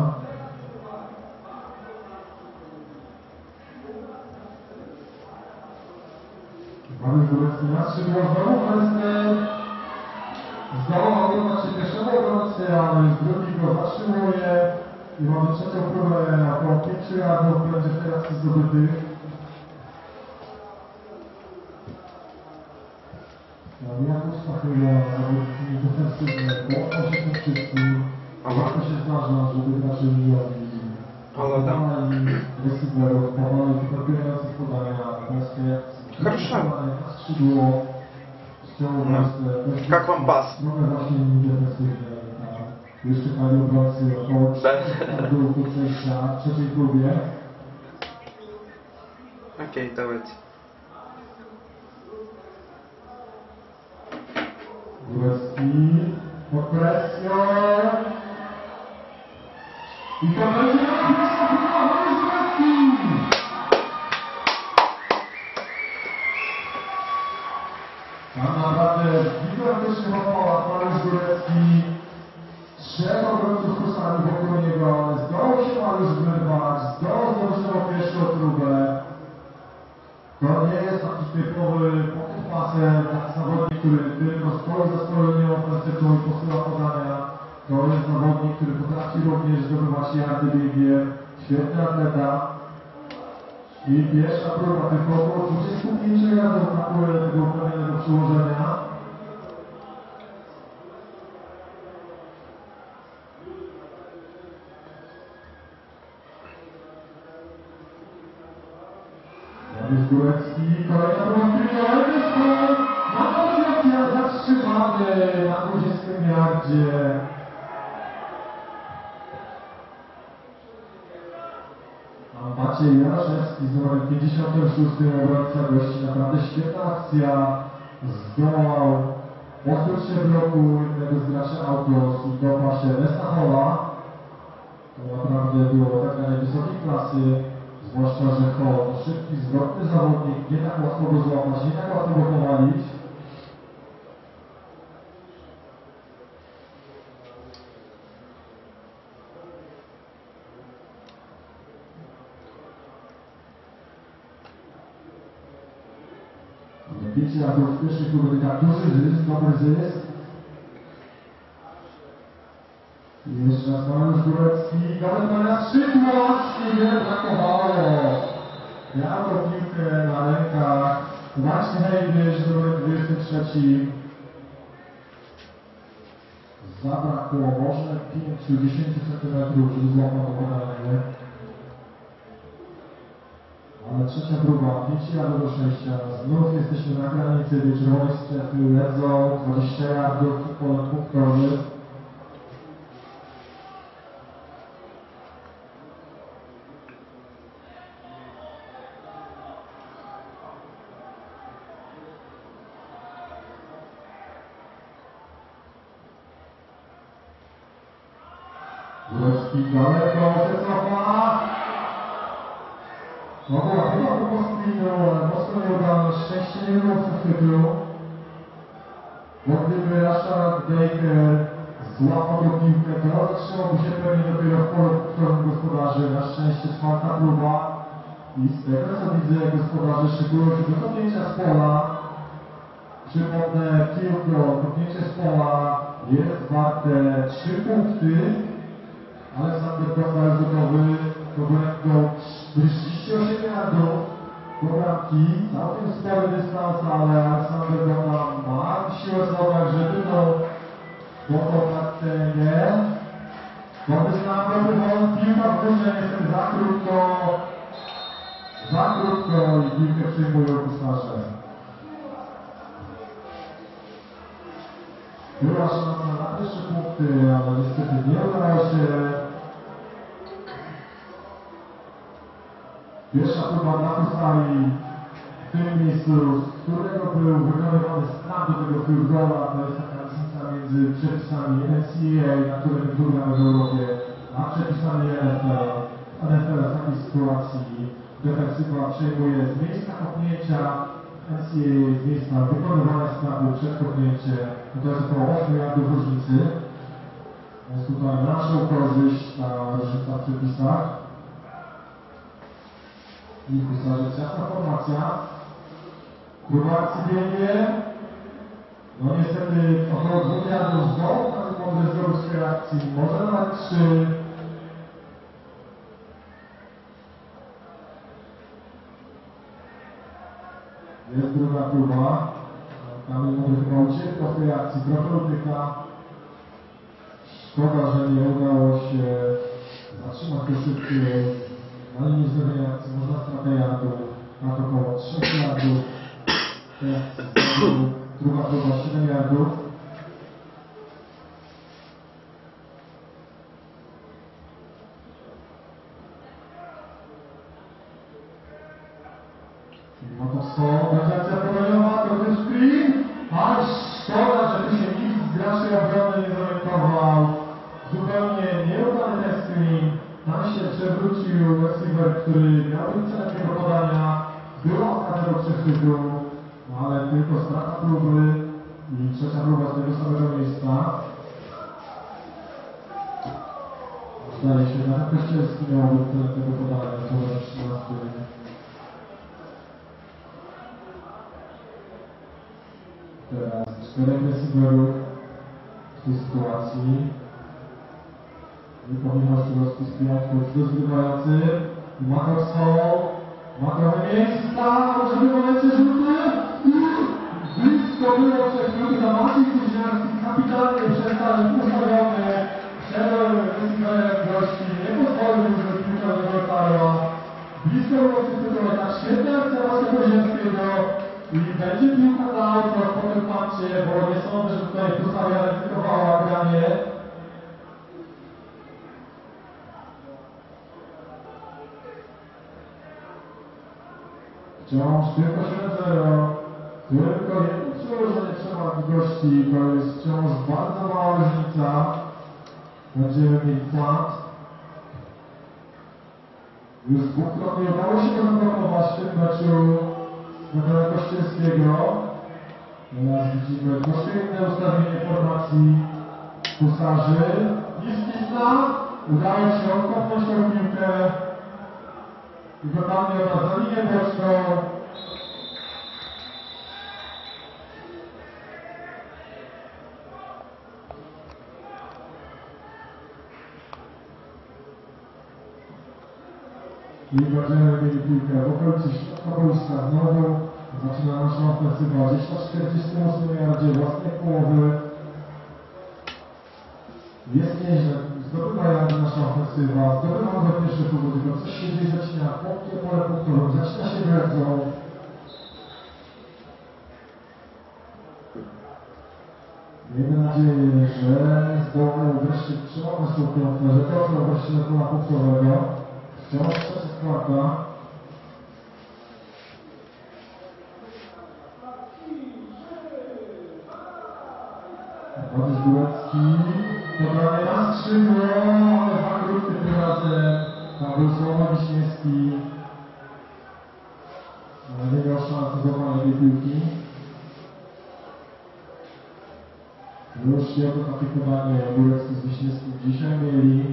Mamy Górecki na skrzydło, znowu Wesner. Zdołał wykonać się pierwszego obrońcy, ale drugi go zatrzymuje. I mamy trzecią próbę, około pięć yardów będzie teraz zdobytych. Jakub Stachyla, zawodnicy defensywne, połączą się tym wszystkim. Rzadko się zdarza, żeby gracze milioni powalali receiverów, powalali wypełniających podania, kwestie na skrzydło, ściągnąć te... Как вам пас? Trochę właśnie defensywne, tak. Jeszcze czekali obrońcy około czterech do przejścia w trzeciej próbie. Окей, давайте. Górecki pod presją. I to będzie pierwsza próba Górecki! Tam naprawdę w gigantycznych opałach Mariusz Górecki. Trzech obrońców kursami wokół niego. Zdołał się Mariusz wyrwać. Zdołał zdobyć tą pierwszą próbę. To nie jest taki typowy pocket-passer, taki zawodnik, który tylko stoi za swoją linią ofensywną i posyła podania. To jest zawodnik, który potrafi również zdobywać yardy biegiem. Świetny atleta. I pierwsza próba, tylko około dwudziestu pięciu yardów brakuje do tego uprawnionego przyłożenia. Górecki, kolejna próba Kryjowego, Manowia zatrzymany na dwudziestym yardzie. A Maciej Jaraszewski z numerem pięćdziesiątym szóstym obrońca gości, naprawdę świetna akcja. Zdołał pozbyć się bloku jednego z graczy Outlaws i dopa się Westachowa. To naprawdę było zagranie wysokiej klasy. Zwłaszcza, że to szybki, zwrotny zawodnik, nie tak łatwo go złapać, nie tak łatwo go powalić. Pięć yardów w pierwszej próbie, tak duży zysk, dobry zysk. I jeszcze raz Mariusz Górecki, nawet na skrzydło, nie brakowało. Miał tą piłkę na rękach. Właśnie Hejdysz, numer dwudziesty trzeci. Zabrakło może pięć do dziesięciu centymetrów, żeby złapał to podanie. Ale trzecia próba, pięć yardów do przejścia. Znów jesteśmy na granicy do czerwonej strefy, red zone, dwadzieścia yardów, polem punktowy. Górecki daleko, wycofa. No była chyba po prostu minął, ale mocno nieudane, szczęście nie było w tym chwytu. Bo gdyby Rashad Baker złapał tą piłkę, to zatrzymałby się pewnie dopiero w polu którym gospodarzy. Na szczęście czwarta próba. I z tego co widzę, gospodarze szykują się do kopnięcia z pola. Przypomnę, piłkę, kopnięcie z pola jest warte trzy punkty. Aleksander Gota jest gotowy, to będą trzydzieści osiem yardów do bramki, całkiem spory dystans, ale Aleksander Gota ma siłę w nogach, żeby to dokonać nie. Pomysł na próbę, piłka w górze, niestety za krótko, za krótko i piłkę przyjmują pisarze. Była szansa na trzy punkty, ale niestety nie udało się. Pierwsza próba na Hustari w tym miejscu, z którego był wykonywany start do tego field goala. To jest taka różnica między przepisami N C A A, na którym turlamy w Europie, a przepisami N F L. N F L w takiej sytuacji defensywa przejmuje z miejsca kopnięcia, N C A A z miejsca wykonywania startu przed kopnięciem. To jest około ośmiu yardów różnicy. Jest tutaj naszą korzyść ta różnica w przepisach. I husarze, jasna formacja. Próba akcji biegnie. No niestety około dwóch jardów z dołu, ale mądry zrobił swojej akcji. Może nawet trzy. Jest druga próba. Kamil mądry chyba uciekł w tej akcji. Trochę utyka. Szkoda, że nie udało się zatrzymać to szybciej. Na linii wznowienia akcji można stratę jardów. Na około trzech yardów. Druga próba siedem yardów. Matowsko, organizacja podaniowa, to jest screen. A szkoda, że tu się nikt z graczy obrony nie zorientował. Zupełnie nieudany ten screen. Tam się przewrócił receiver, który miał być celem tego podania. Była okazja do przechwytu, no ale tylko strata próby i trzecia próba z tego samego miejsca. Zdaje się, że nawet Kościelski miał być celem tego podania, to numer trzynasty. Teraz czterech receiverów w tej sytuacji. Nie powinno się rozpisywać do zgrywający. Makowsko. Makowe miejsca. Może wykonać się rzuty. Blisko było przechwytu za Maciej Kuźniarski. Kapitalnie przestał ustawiony. Szedł receiverem gości. Nie pozwolił, żeby piłka do dotarła. Blisko było przechwytu. Tak świetna akcja Macieja Kuźniarskiego. I będzie piłka na auto po tym patrzcie, bo nie sądzę, że tutaj Kusawia ryzykowała granie. Wciąż tylko siedem zero. Tylko jedno przełożenie trzeba gości. To jest wciąż bardzo mała różnica. Będziemy mieli płat. Już dwukrotnie udało się to zablokować w tym meczu Michała Kościelskiego. Teraz widzimy troszkę inne ustawienie formacji husarzy. Niski snap. Udało się odkopnąć tą piłkę. I wykonanie ona za linię boczną. I będziemy mieli piłkę w okolicy środka boiska znowu. Zaczyna nasza ofensywa gdzieś na czterdziestym ósmym yardzie własnej połowy. Jest nieźle, zdobywa yardy nasza ofensywa, zdobywamy do pierwszej próby, tylko coś się dzieje, zaczyna punkty pole punktowe, zaczyna się gredzą. Miejmy nadzieję, że zdołają wreszcie trzymać naszą piątkę, że proszę wreszcie do pola punktowego. Wciąż trzecia kwarta. Władys Dulecki, podanie na skrzydło, ale dwa krótkie tym razem. Tam był Sławomir Wiśniewski. Nie miał szansy złapania tej piłki. Już jedno takie podanie Dulecki z Wiśniewskim dzisiaj mieli.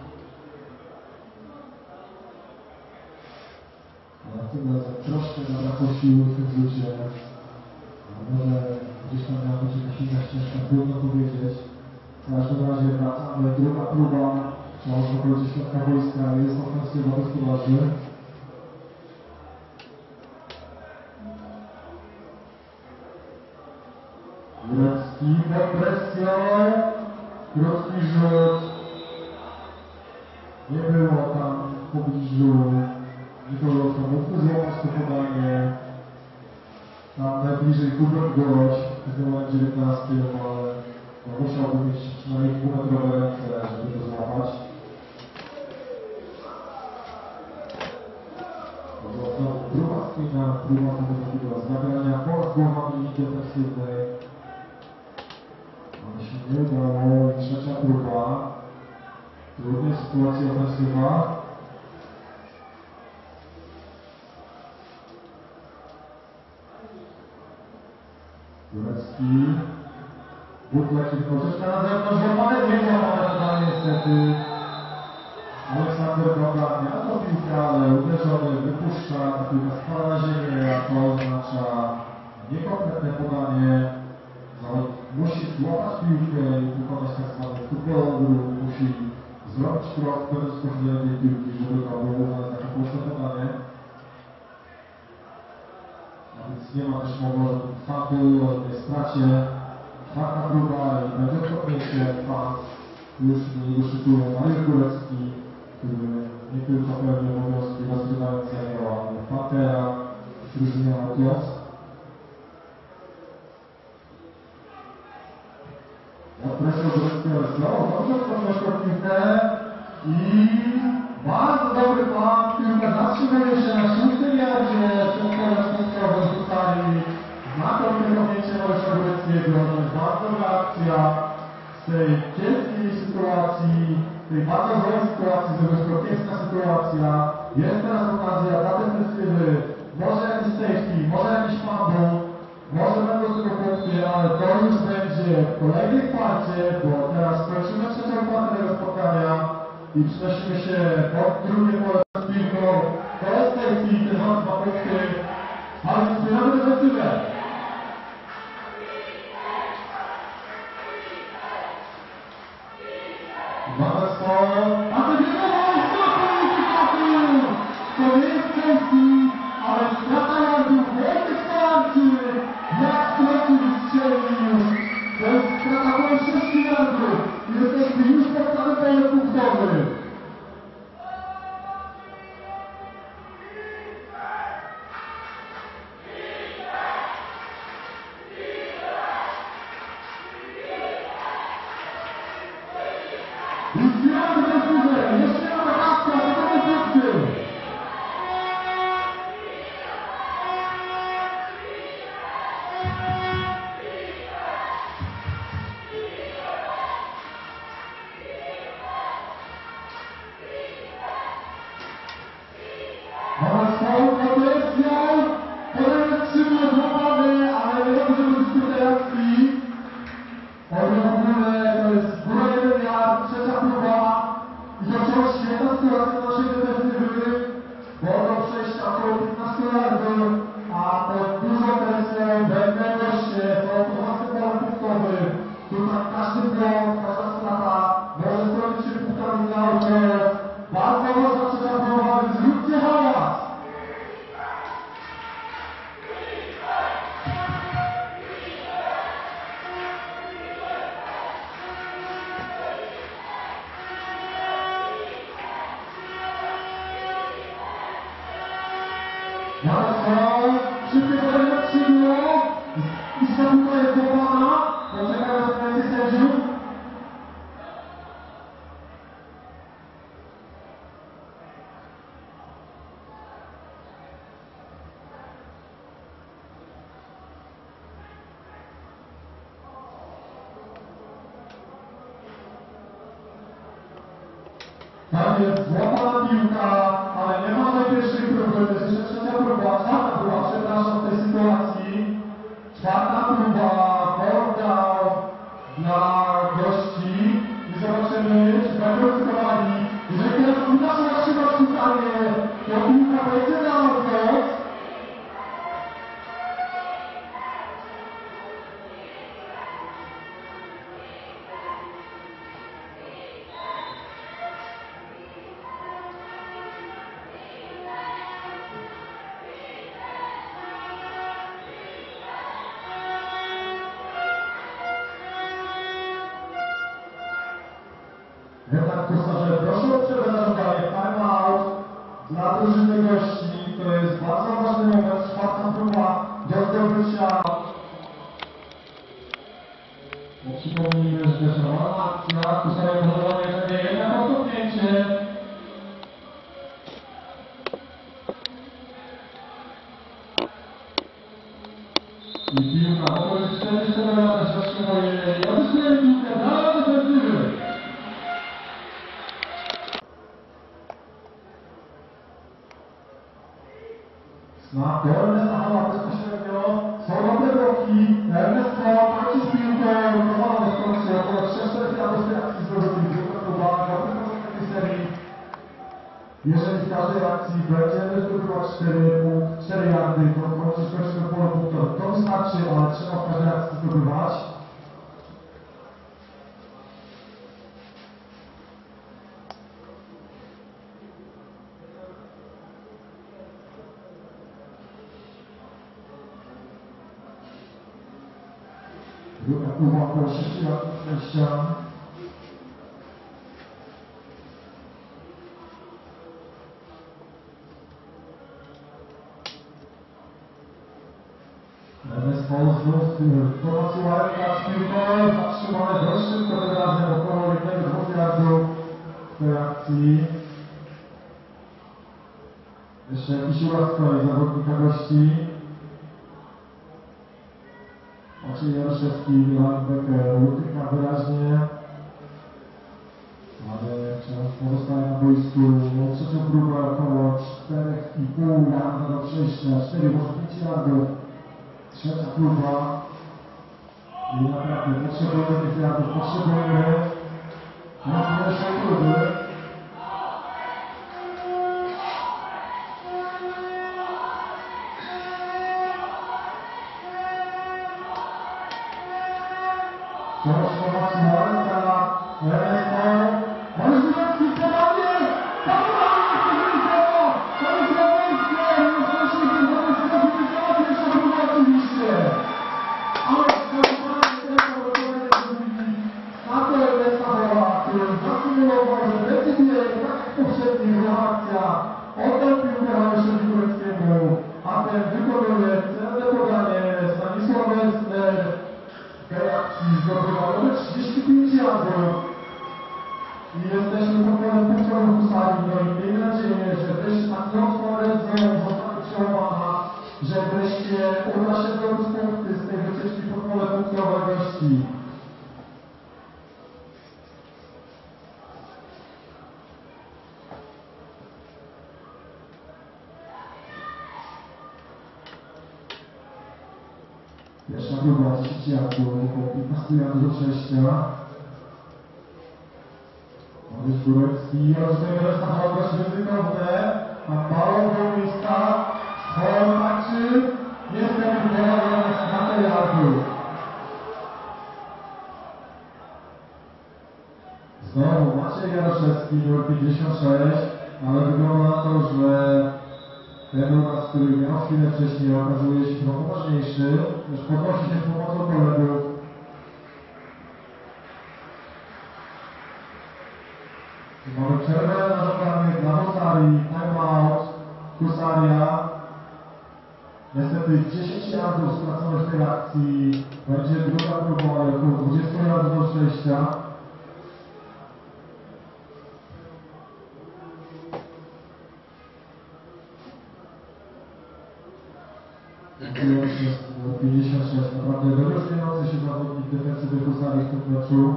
A tym razem troszkę zabrakło siły w tym rzucie. Może gdzieś tam miała być jakaś inna ścieżka, trudno powiedzieć. W każdym razie wracamy, druga próba, wciąż w okolicy środka wojska, jest ofensywa gospodarzy. Jurecki pod presją, krótki rzut. Nie było tam w pobliżu nikogo, kto mógł złapać to podanie. Tam najbliżej Kubek Gość w numerze dziewiętnastym, ale no, musiałby mieć przynajmniej półmetrowe ręce, żeby to złapać. Próba spina, próba tego zagrania ponad głowami linii defensywnej. Ale się nie udało. I trzecia próba. Trudnej sytuacji ofensywa. Jurecki. Butlek, tylko troszkę na zewnątrz, złapane, nie złapane na piłka spada na ziemię, a to oznacza niekompletne podanie. Zawodnik musi złapać piłkę i wykonać tak zwany footballowy ruch, musi zrobić krok bezpośrednio tej piłki, żeby to było uznane za płaszcze podanie. A więc nie ma też mowy o faku, o żadnej stracie. Czwarta próba i będzie odkopnięcie. Pas już do niego szykuje Mariusz Górecki, który nie tylko pełni obowiązki rozgrywającego partnera w drużynie Outlaws. Presja Góreckiego znowu dobrze podnoszą piłkę i bardzo dobry pan. Piłka zatrzymuje się na szóstym jardzie przed polem punktowym tutaj. Znakomite kopnięcie Mariusza Góreckiego. Bardzo dobra akcja z tej kiepskiej sytuacji, tej bardzo złej sytuacji, to jest kiepska sytuacja. Jest teraz okazja dla defensywy, może jakiś safety, może jakiś fumble, może będą tylko punkty, ale to już będzie w kolejnej parcie, bo teraz kończymy trzecią partę tego spotkania i przenosimy się pod drugie pole z piłką. To jest safety, te dwa dwa punkty, ale wspieramy defensywę. Mamy swoją, a to nie było skoku! To jest safety, ale strata jardu w wolnym starcie! Jak skoczył i strzelił! To jest strata ponad sześć yardów! Jesteśmy już pod samym polem punktowym! I zbieramy defensywę! Jeszcze jedna akcja, to są punkty! Mamy swoją potencjał, podanie trzymie złapany, ale nie dobrze do dyskutej akcji. Powiem w ogóle, to jest góra jeden yard, trzecia próba i to wciąż świetna sytuacja naszej defensywy, bo do przejścia około piętnaście yardów, a pod dużą presją będą goście, są to własny pole punktowy. Tutaj każdy blok, każda strata może zrobić się punktami na auto. Bardzo ważna trzecia próba, więc zróbcie hałas! Bardzo szybkie podanie na skrzydło i stawiła jest złapana, poczekają na reakcję sędziów. Tam jest złapana piłka, ale nie ma tej pierwszej próby, to jest jeszcze trzecia próba, czwarta próba, przepraszam, w tej sytuacji. Czwarta próba, fourth down dla gości i zobaczymy, czy będą ryzykowali. Jeżeli teraz uda się zatrzymać szukanie, to piłka będzie na odwrót. Jednak kursarze, proszę o przerwę na żądanie time out dla drużyny gości. To jest bardzo ważny moment, czwarta próba do zdobycia. Przypomnijmy, że to jest normalna akcja, kursarze powołanie, że nie jednak odkopnięcie. I piłka, mogło być czterdzieści lat, zatrzymuje i odzyskuje piłkę dla defensywy. Na dolne zachowa bezpośrednio, są dobre bloki, Ernesto walczy z piłką, wykonana dyspozycja, około trzech czterech yardów z tej akcji zdobytych, druga próba, dobry początek tej serii. Jeżeli w każdej akcji będziemy zdobywać cztery yardy, to kończyć kończymy pole punktowe. To wystarczy, ale trzeba w każdej akcji zdobywać. Druga próba około sześciu yardów przejścia. Zespoł znów prowadzą ręka z piłką, zatrzymane dość szybko tym razem około jednego dwóch yardów w tej akcji. Jeszcze jakiś uraz stoi zawodnika gości. Maciej Jaroszewski, linebacker, utyka wyraźnie, ale wciąż pozostaje na boisku. Trzecią próbę około cztery i pół yarda do przejścia, cztery może pięć yardów. Trzecia próba i naprawdę potrzebujemy tych yardów, potrzebujemy na pierwszej próby. Wciąż pomocy Marka, M S O, Marzynowski w podanie, Pawłowski wygrał, to jest Rowenskie, rozpocznie ten Rowenskie to wygrała pierwsza próba oczywiście, ale zauważamy też obrazowanie drugi, na to M S O, który zasymulował, że decyduje, tak jak poprzednich reakcja, oddał piłkę Mariuszowi Góreckiemu, a ten wykonuje cenne podanie Stanisław Welsner. Reakcji zdobywamy trzydzieści pięć yardów i jesteśmy po pole punktowym Husari. No i miejmy nadzieję, że wreszcie ta klątwa Redzone zostanie przełamana, że wreszcie uda się zdobyć punkty z tej wycieczki po pole punktowe gości. Pierwsza próba dziesięć yardów, około piętnaście yardów do przejścia. Mariusz Górecki, rozumiem, że tam było dość ryzykowne. Tam mało było miejsca. Chor patrzy. Niestety pola na te yardu. Znowu Maciej Jaroszewski, numer pięćdziesiąt sześć, ale wygląda na to, że ten uraz, który miał chwilę wcześniej, okazuje się chyba poważniejszy, już podnosi się z pomocą kolegów. Mamy przerwę na żądanie dla Husarii, timeout, Husaria. Niestety dziesięć yardów straconych w tej akcji, będzie druga próba, ale około dwadzieścia yardów do przejścia. pięćdziesiąt sześć, naprawdę wyróżniający się zawodnik defensywy Husarii w tym meczu.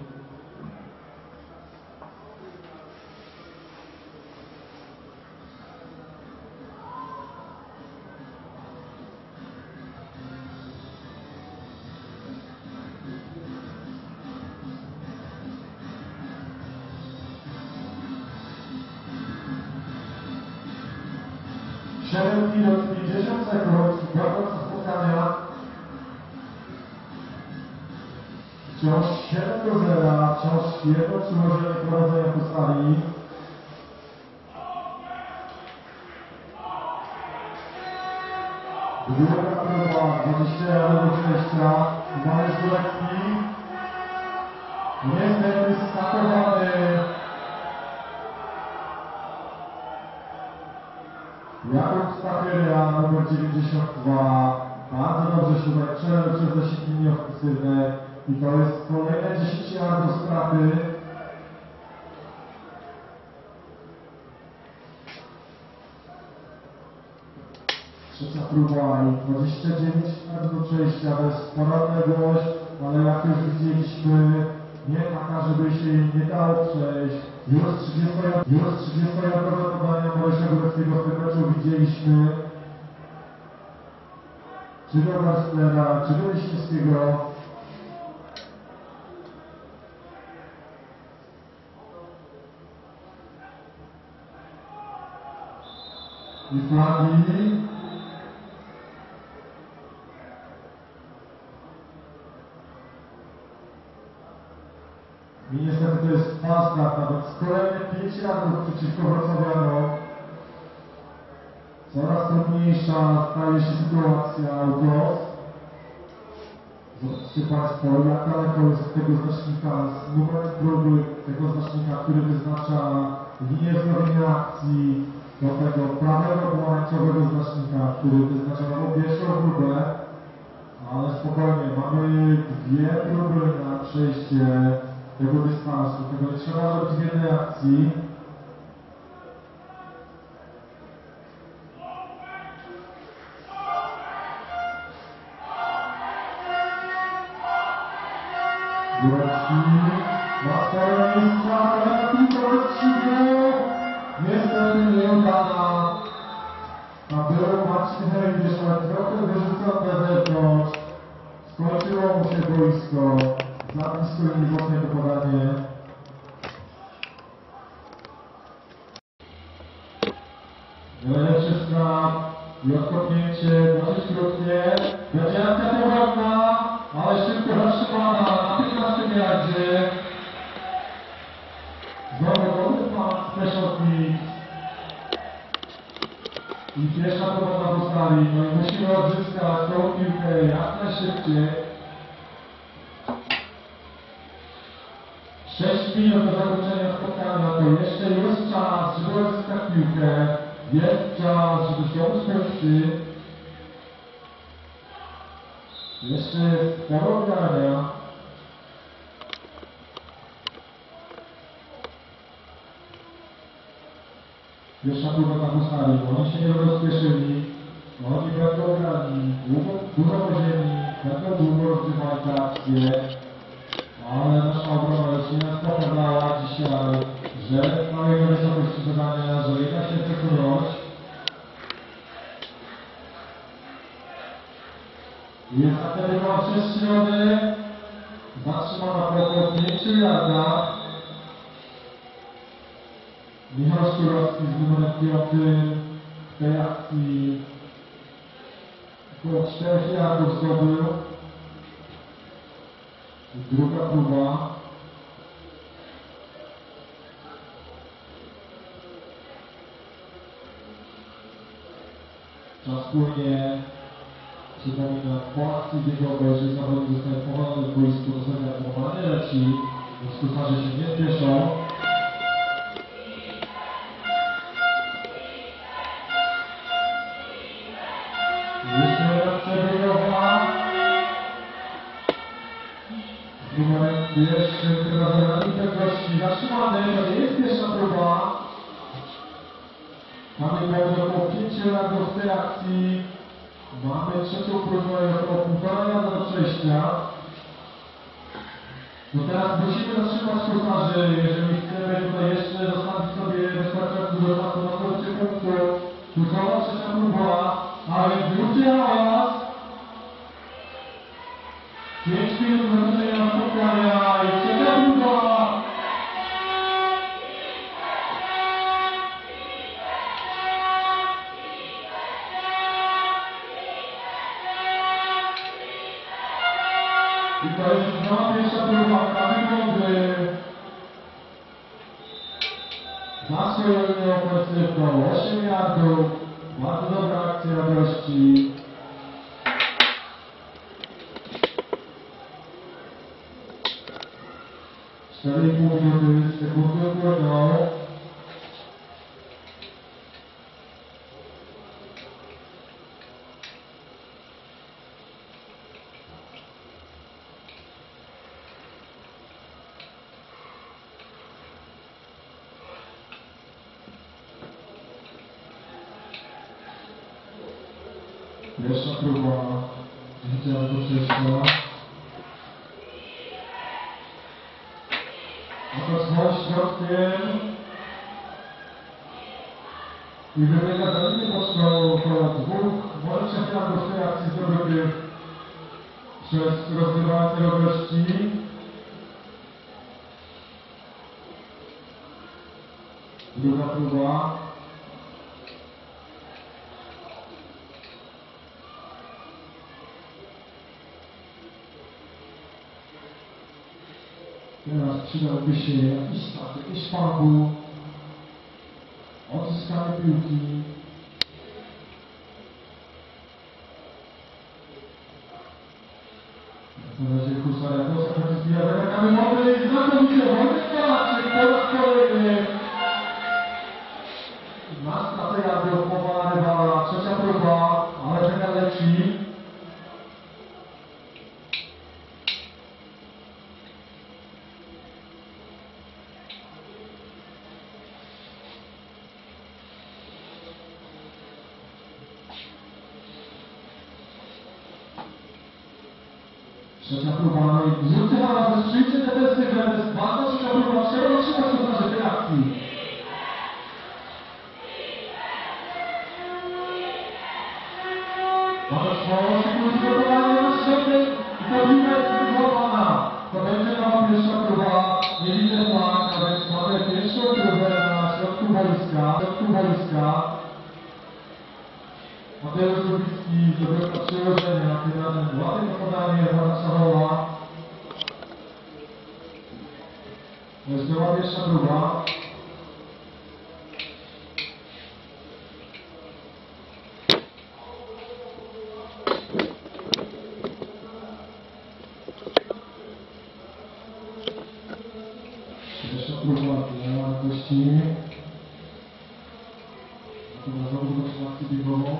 siedem minut pięćdziesiąt sekund, brakące spotkania. Wciąż siedem do zera, wciąż jedno przyłożenie prowadzenia Husarii. Druga próba, dwadzieścia yardów do przejścia. Mariusz Górecki. Niestety skakowany. Jakub Stachyria, numer dziewięćdziesiąt dwa. Bardzo dobrze się tutaj przejął przez zasięg linii ofensywnej. I to jest kolejne dziesięć yardów straty. Trzecia próba i dwadzieścia dziewięć yardów do przejścia bez poradność, ale jak już widzieliśmy, nie taka, żeby się jej nie dało przejść. Już trzydziestojardowe podania Mariusza Góreckiego w tym meczu widzieliśmy. Czy do Warstera, czy do Leśnickiego. i flagi. I niestety to jest false start, nawet z kolejnych pięć yardów przeciwko Wrocławianom. Coraz trudniejsza staje się sytuacja outdoors. Zobaczcie Państwo, jak daleko jest od tego znacznika, z numerem próby tego znacznika, który wyznacza linię zrobienia akcji, do tego prawego pomarańczowego znacznika, który wyznacza nową pierwszą próbę. Ale spokojnie, mamy dwie próby na przejście tego dystansu, tego nie trzeba robić w jednej akcji. Góreczki, ma swoje miejsca, ale piłka właściwie niestety nieudana. A był Marcin Hejdziesz, ale trochę wyrzucony na zewnątrz. Skończyło mu się boisko, za blisko linii bocznej to podanie. Najlepszy snap i odkopnięcie dosyć krótkie. Będzie akcja powrotna, ale szybko zatrzymana na piętnastym yardzie. Znowu dobry pan special kick. I pierwsza powrotna postali. No i musimy odzyskać tą piłkę jak najszybciej. sześć minut do zakończenia spotkania, to jeszcze jest czas, żeby odzyskać piłkę. Jest czas, żeby zdobyć punkty. Jeszcze jest sporo grania. Pierwsza próba na postali, oni się nie rozpieszyli. Oni będą grali długo, dużo po ziemi, będą długo rozgrywali te akcje. Ale nasza obrona już nie nas pokazała dzisiaj, że mamy na wysokości zadania, że jednak się chce kurwać. Jest zaterywa przez środę, zatrzymana po około pięciu yardach. Michał Szczurowski z numerem piątym w tej akcji około czterech yardów zdobył. Druga próba. Czas płynie. Przypominam, po akcji biegowej, jeżeli zawodnik zostaje pokonany w boisku, to sędzia normalnie leci, więc kucharze się nie spieszą. Jeszcze akcja biegowa. Z numerem pierwszym, która za pewności zatrzymany, to nie jest pierwsza próba. Mamy bardzo około pięciu yardów w tej akcji. Mamy trzecią próbę około półtora yarda do przejścia. No teraz musimy zatrzymać kucharzy, jeżeli chcemy tutaj jeszcze zostawić sobie wystarczająco dużo czasu na zdobycie punktu. Kluczowa trzecia próba, a więc zróbcie hałas. pięć minut zakończenia spotkania i trzecia próba. I to jest znowu pierwsza próba, prawy mądry. Za swoją linię ofensywną, osiem yardów. Bardzo dobra akcja radości. cztery i pół minuty, sekundy upłyną. Pierwsza próba widziała do przejścia. Oto swoim środkiem i wybiega za linię boczną około dwóch, może trzech yardów tej akcji zdobytych przez rozgrywającego gości. Druga próba. teraz przydałby się jakiś start, jakiś fabu, odzyskanie piłki. Na razie Husaria to ostatnio zbija zagramy mody i znakomicie Wojtek Polaczek po raz kolejny. Na stratę jazdy odmowa rywala, trzecia próba, ale zegar leci. Trzecia próba, i zróbcie na wystrzyjcie defensywę, to jest bardzo trzecia próba, trzeba dotrzymać do naszej tej akcji. Mamy swoją przygotowanie na środek i ta piłka jest wywołana. To będzie nowa pierwsza próba, nie widzę tak, a więc mamy pierwszą próbę na środku boiska, środku boiska. Mateusz Lubicki zdobył na przełożenia, tym razem ładne podanie Pana Szarowa. To jest nowa pierwsza próba. Pierwsza próba dla gości. Dobra, znowu do akcję biegową.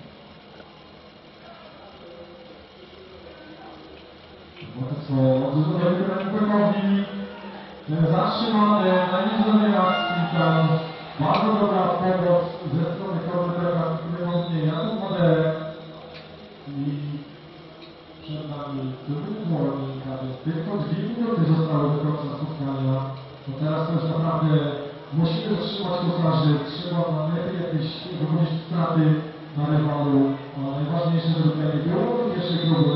Odrzucony wybrany Błękowi, zatrzymany na niezgodnej akcji, tam bardzo dobra pomoc ze strony koordynatora niewątpliwie Jakub Maderek i przed nami drugi dwornik, a więc tylko dwie minuty zostały do końca spotkania. To teraz to już naprawdę musimy zatrzymać kosarzy, trzeba nam lepiej jakieś wychodzić straty na rywalu, a najważniejsze, żeby tutaj nie było do pierwszej próby.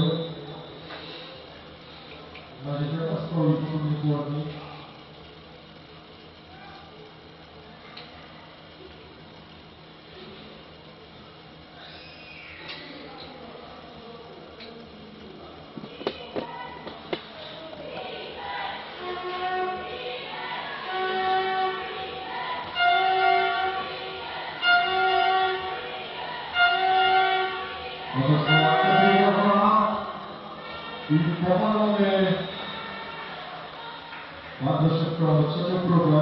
Na razie teraz stoi porządny dwornik. I powalony bardzo szybko trzecią próbę.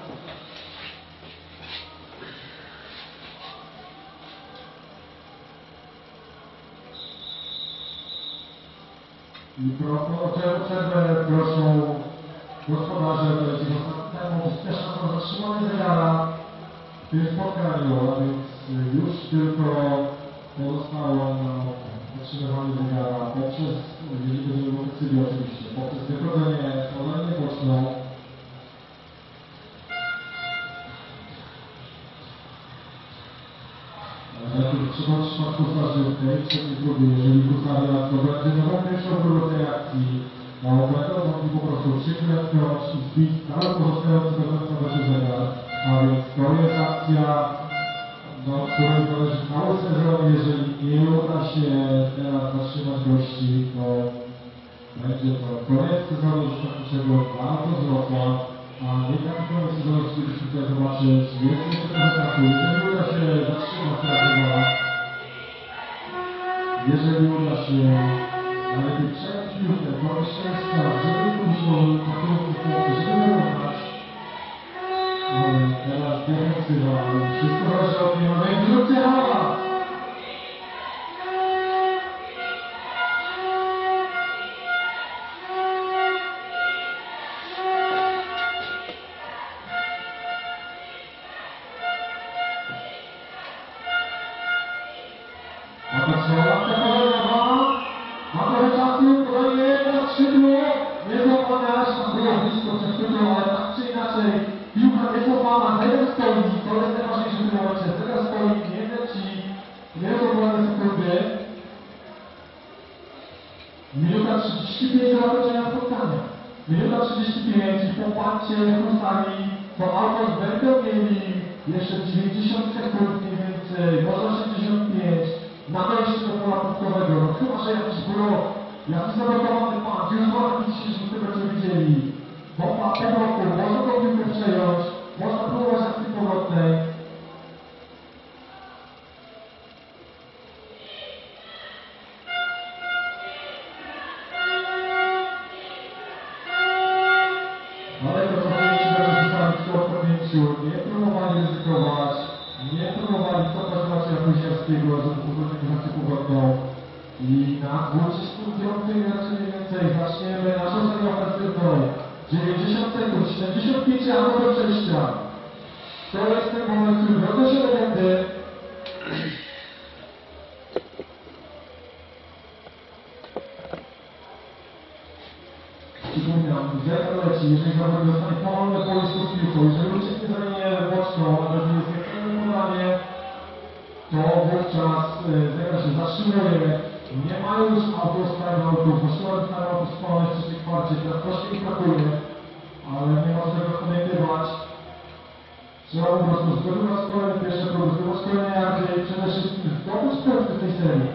I proszę, o przerwę proszą gospodarze, to jest temu też na zatrzymanie zegara w tym spotkaniu, a więc już tylko pozostało nam zatrzymywanie zegara poprzez, jeżeli będziemy w decyzji oczywiście, poprzez wychodzenie podanie głośno. Najpierw trzeba trzymać kusarzy w tej trzeciej próbie, jeżeli kusaria to będzie nową pierwszą próbę tej akcji, no będą mogli po prostu przykrętnąć i zbić cały pozostający do końca waszy zegar, a więc to jest akcja, do której zależy cały sezon. Jeżeli nie uda się teraz zatrzymać gości, to będzie to koniec sezonu zasadniczego bardzo wzrosła, a nie taki koniec sezonu chcielibyśmy tutaj zobaczyć więcej czasu. Jeżeli uda się zatrzymać rywala, jeżeli uda się najlepiej przejąć piłkę, porobić szczęścia, żeby musiał takiego punktu, żeby wyrównać. Ale teraz defensywa, wszystko zależy od niej, ale nie zróbcie hałas! A to co? Łapka kolejna, ma trochę czasu, kolejny na skrzydło, nie złapane, aż tam było blisko przez skrzydło, ale tak czy inaczej piłka nie złapana, zegar stoi, to jest najważniejsze w tym momencie, zegar stoi, nie leci, nie złapane sekundy. Minuta trzydzieści pięć do zakończenia spotkania. Minuta trzydzieści pięć i po parcie Husarii to auto będą mieli jeszcze dziewięćdziesiąt sekund mniej więcej, może osiemdziesiąt pięć. Na wejście do pola punktowego, no chyba, że jakiś było, jakiś zablokowany pan, już dwa taki dzisiejszy z tego co widzieli. Bomba powrotu, można tą piłkę przejąć, można próbować akcji powrotnej. Daleko cofnięci do rozpisami w cofnięciu, nie próbowali ryzykować, nie próbowali cofać Macieja Kuźniewskiego, żeby powrócić do akcję powrotną. I na dwudziestym piątym raczej więcej zaczniemy naszą serię ofensywną. dziewięćdziesiąt sekund, siedemdziesiąt pięć razy do przejścia. To jest ten moment, który wrodzą się legendy. Przypominam, zegar leci, jeżeli zawodnik dostanie powolne boisko z piłką, jeżeli ucieknie za linię boczną, ale jest niepełne podanie, to wówczas zegar się zatrzymuje. Nie mają już autos, timeoutów, właściwie timeoutów spalonych w trzeciej kwarcie, teraz troszkę ich brakuje, ale nie ma czego podejmować. Trzeba po prostu zdobywać kolejne pierwsze próby, zdobywać kolejne jardy i przede wszystkim zdobyć punkty w tej serii.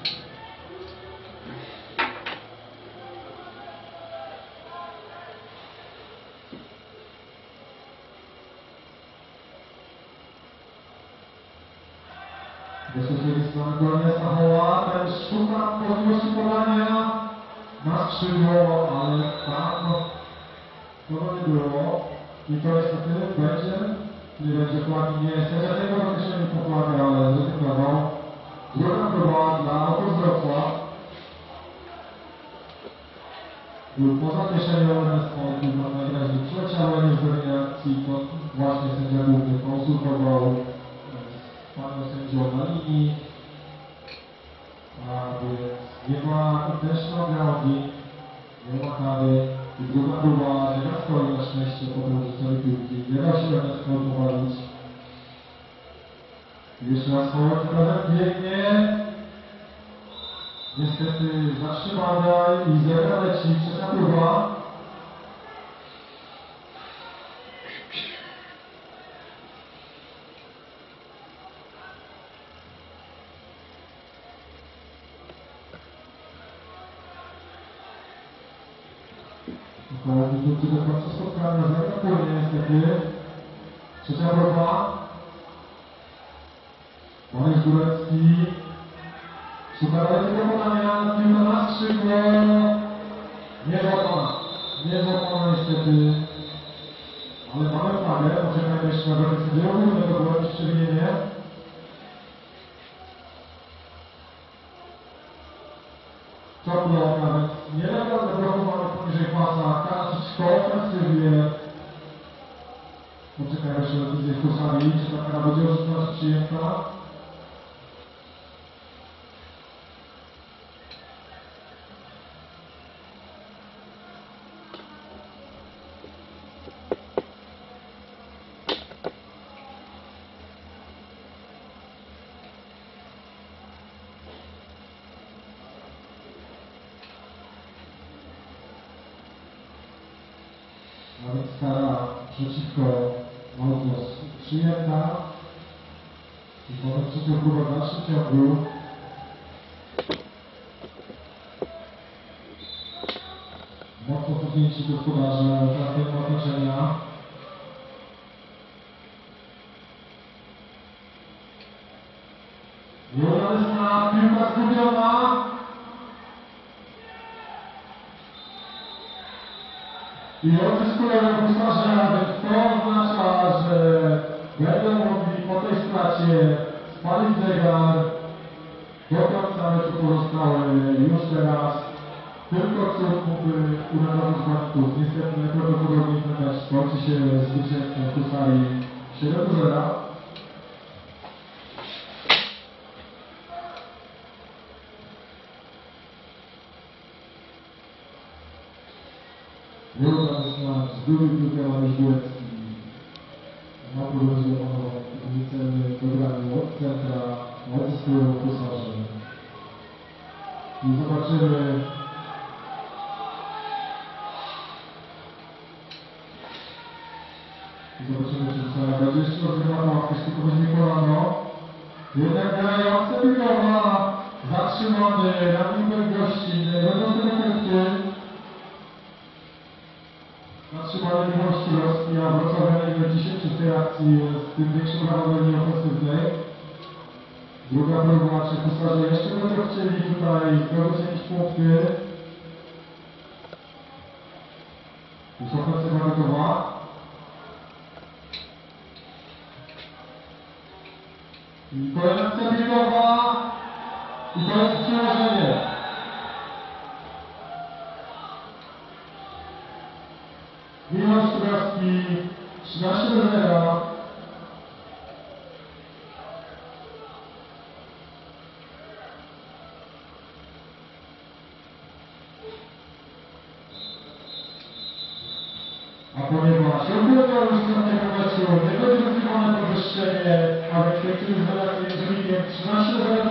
Wysokiej strony kolejne Stachoła, ten szuka możliwości podania na skrzydło, ale tam to nie było. I to niestety będzie, nie będzie flagi, nie jest. Ja tego określenia po flagę, ale zrezygnował. Druga próba dla Autos Wrocław. Był poza kieszenią respondu, mam nadzieję, że przyleciało nie zrobienie akcji, to właśnie sędzia główny konsultował panem sędzią na linii, a więc nie ma intentional grounding, nie ma kary i druga próba nie ma stoi na szczęście po tym rzuceniu piłki, nie da się na skrót uwalić. Jeszcze raz Smołek razem biegnie, niestety zatrzymana i zera leci, trzecia próba. Około minuty do końca spotkania, zajmę płynie niestety. Trzecia próba. Marek Górecki. Szuka dalekego podania, piłka na skrzydło. Nie złapana. Nie złapana niestety. Ale mamy flagę, poczekajmy jeszcze na wracanie sędziego, to było jakieś przewinienie. Top block nawet nielegalnie zablokowany poniżej pasa, kara przeciwko ofensywie. Poczekajmy jeszcze na decyzję Kusami, czy ta kara będzie odrzucona czy przyjęta. A więc kara przeciwko Autos przyjęta. I potem trzecią próbę w dalszym ciągu. Mocno cofnięci gospodarze na tym otoczenia. Nieudana piłka zgubiona. I oczyskują pisarze, więc to oznacza, że będą mogli po tej stracie spalić zegar. Do końca meczu pozostały już teraz tylko cud mógłby uratować zawodników. Niestety najprawdopodobniej ten mecz skończy się zwycięstwem Husarii siedem do zera. Nieudany smak, zgubił piłkę Mariusz Górecki. Ma problem złamaną niecelny dogranie od centra, odzyskują Husarze. I zobaczymy, zobaczymy, czy Husara będzie jeszcze rozgrywała łapkę, tylko weźmie kolano. Jednak grający Bykowa, zatrzymany na minutę gości, będą te punkty. Na wstrzymanie miłości Rosji, a Wrocławia nie dziesięciu w tej akcji w tym większym hamowaniu ofensywnej. Druga próba, czy pisarze jeszcze będą chcieli tutaj zdobyć jakieś punkty. Już ofensywa gotowa. I to jest akcja biegowa. I to jest przełożenie. Miłosz Trzaskowski, trzynaście do zera. A ponieważ odbywa już ostatniego meczu, nie będzie rozgrywane podwyższenie, a więc kończymy z wynikiem trzynaście do zera.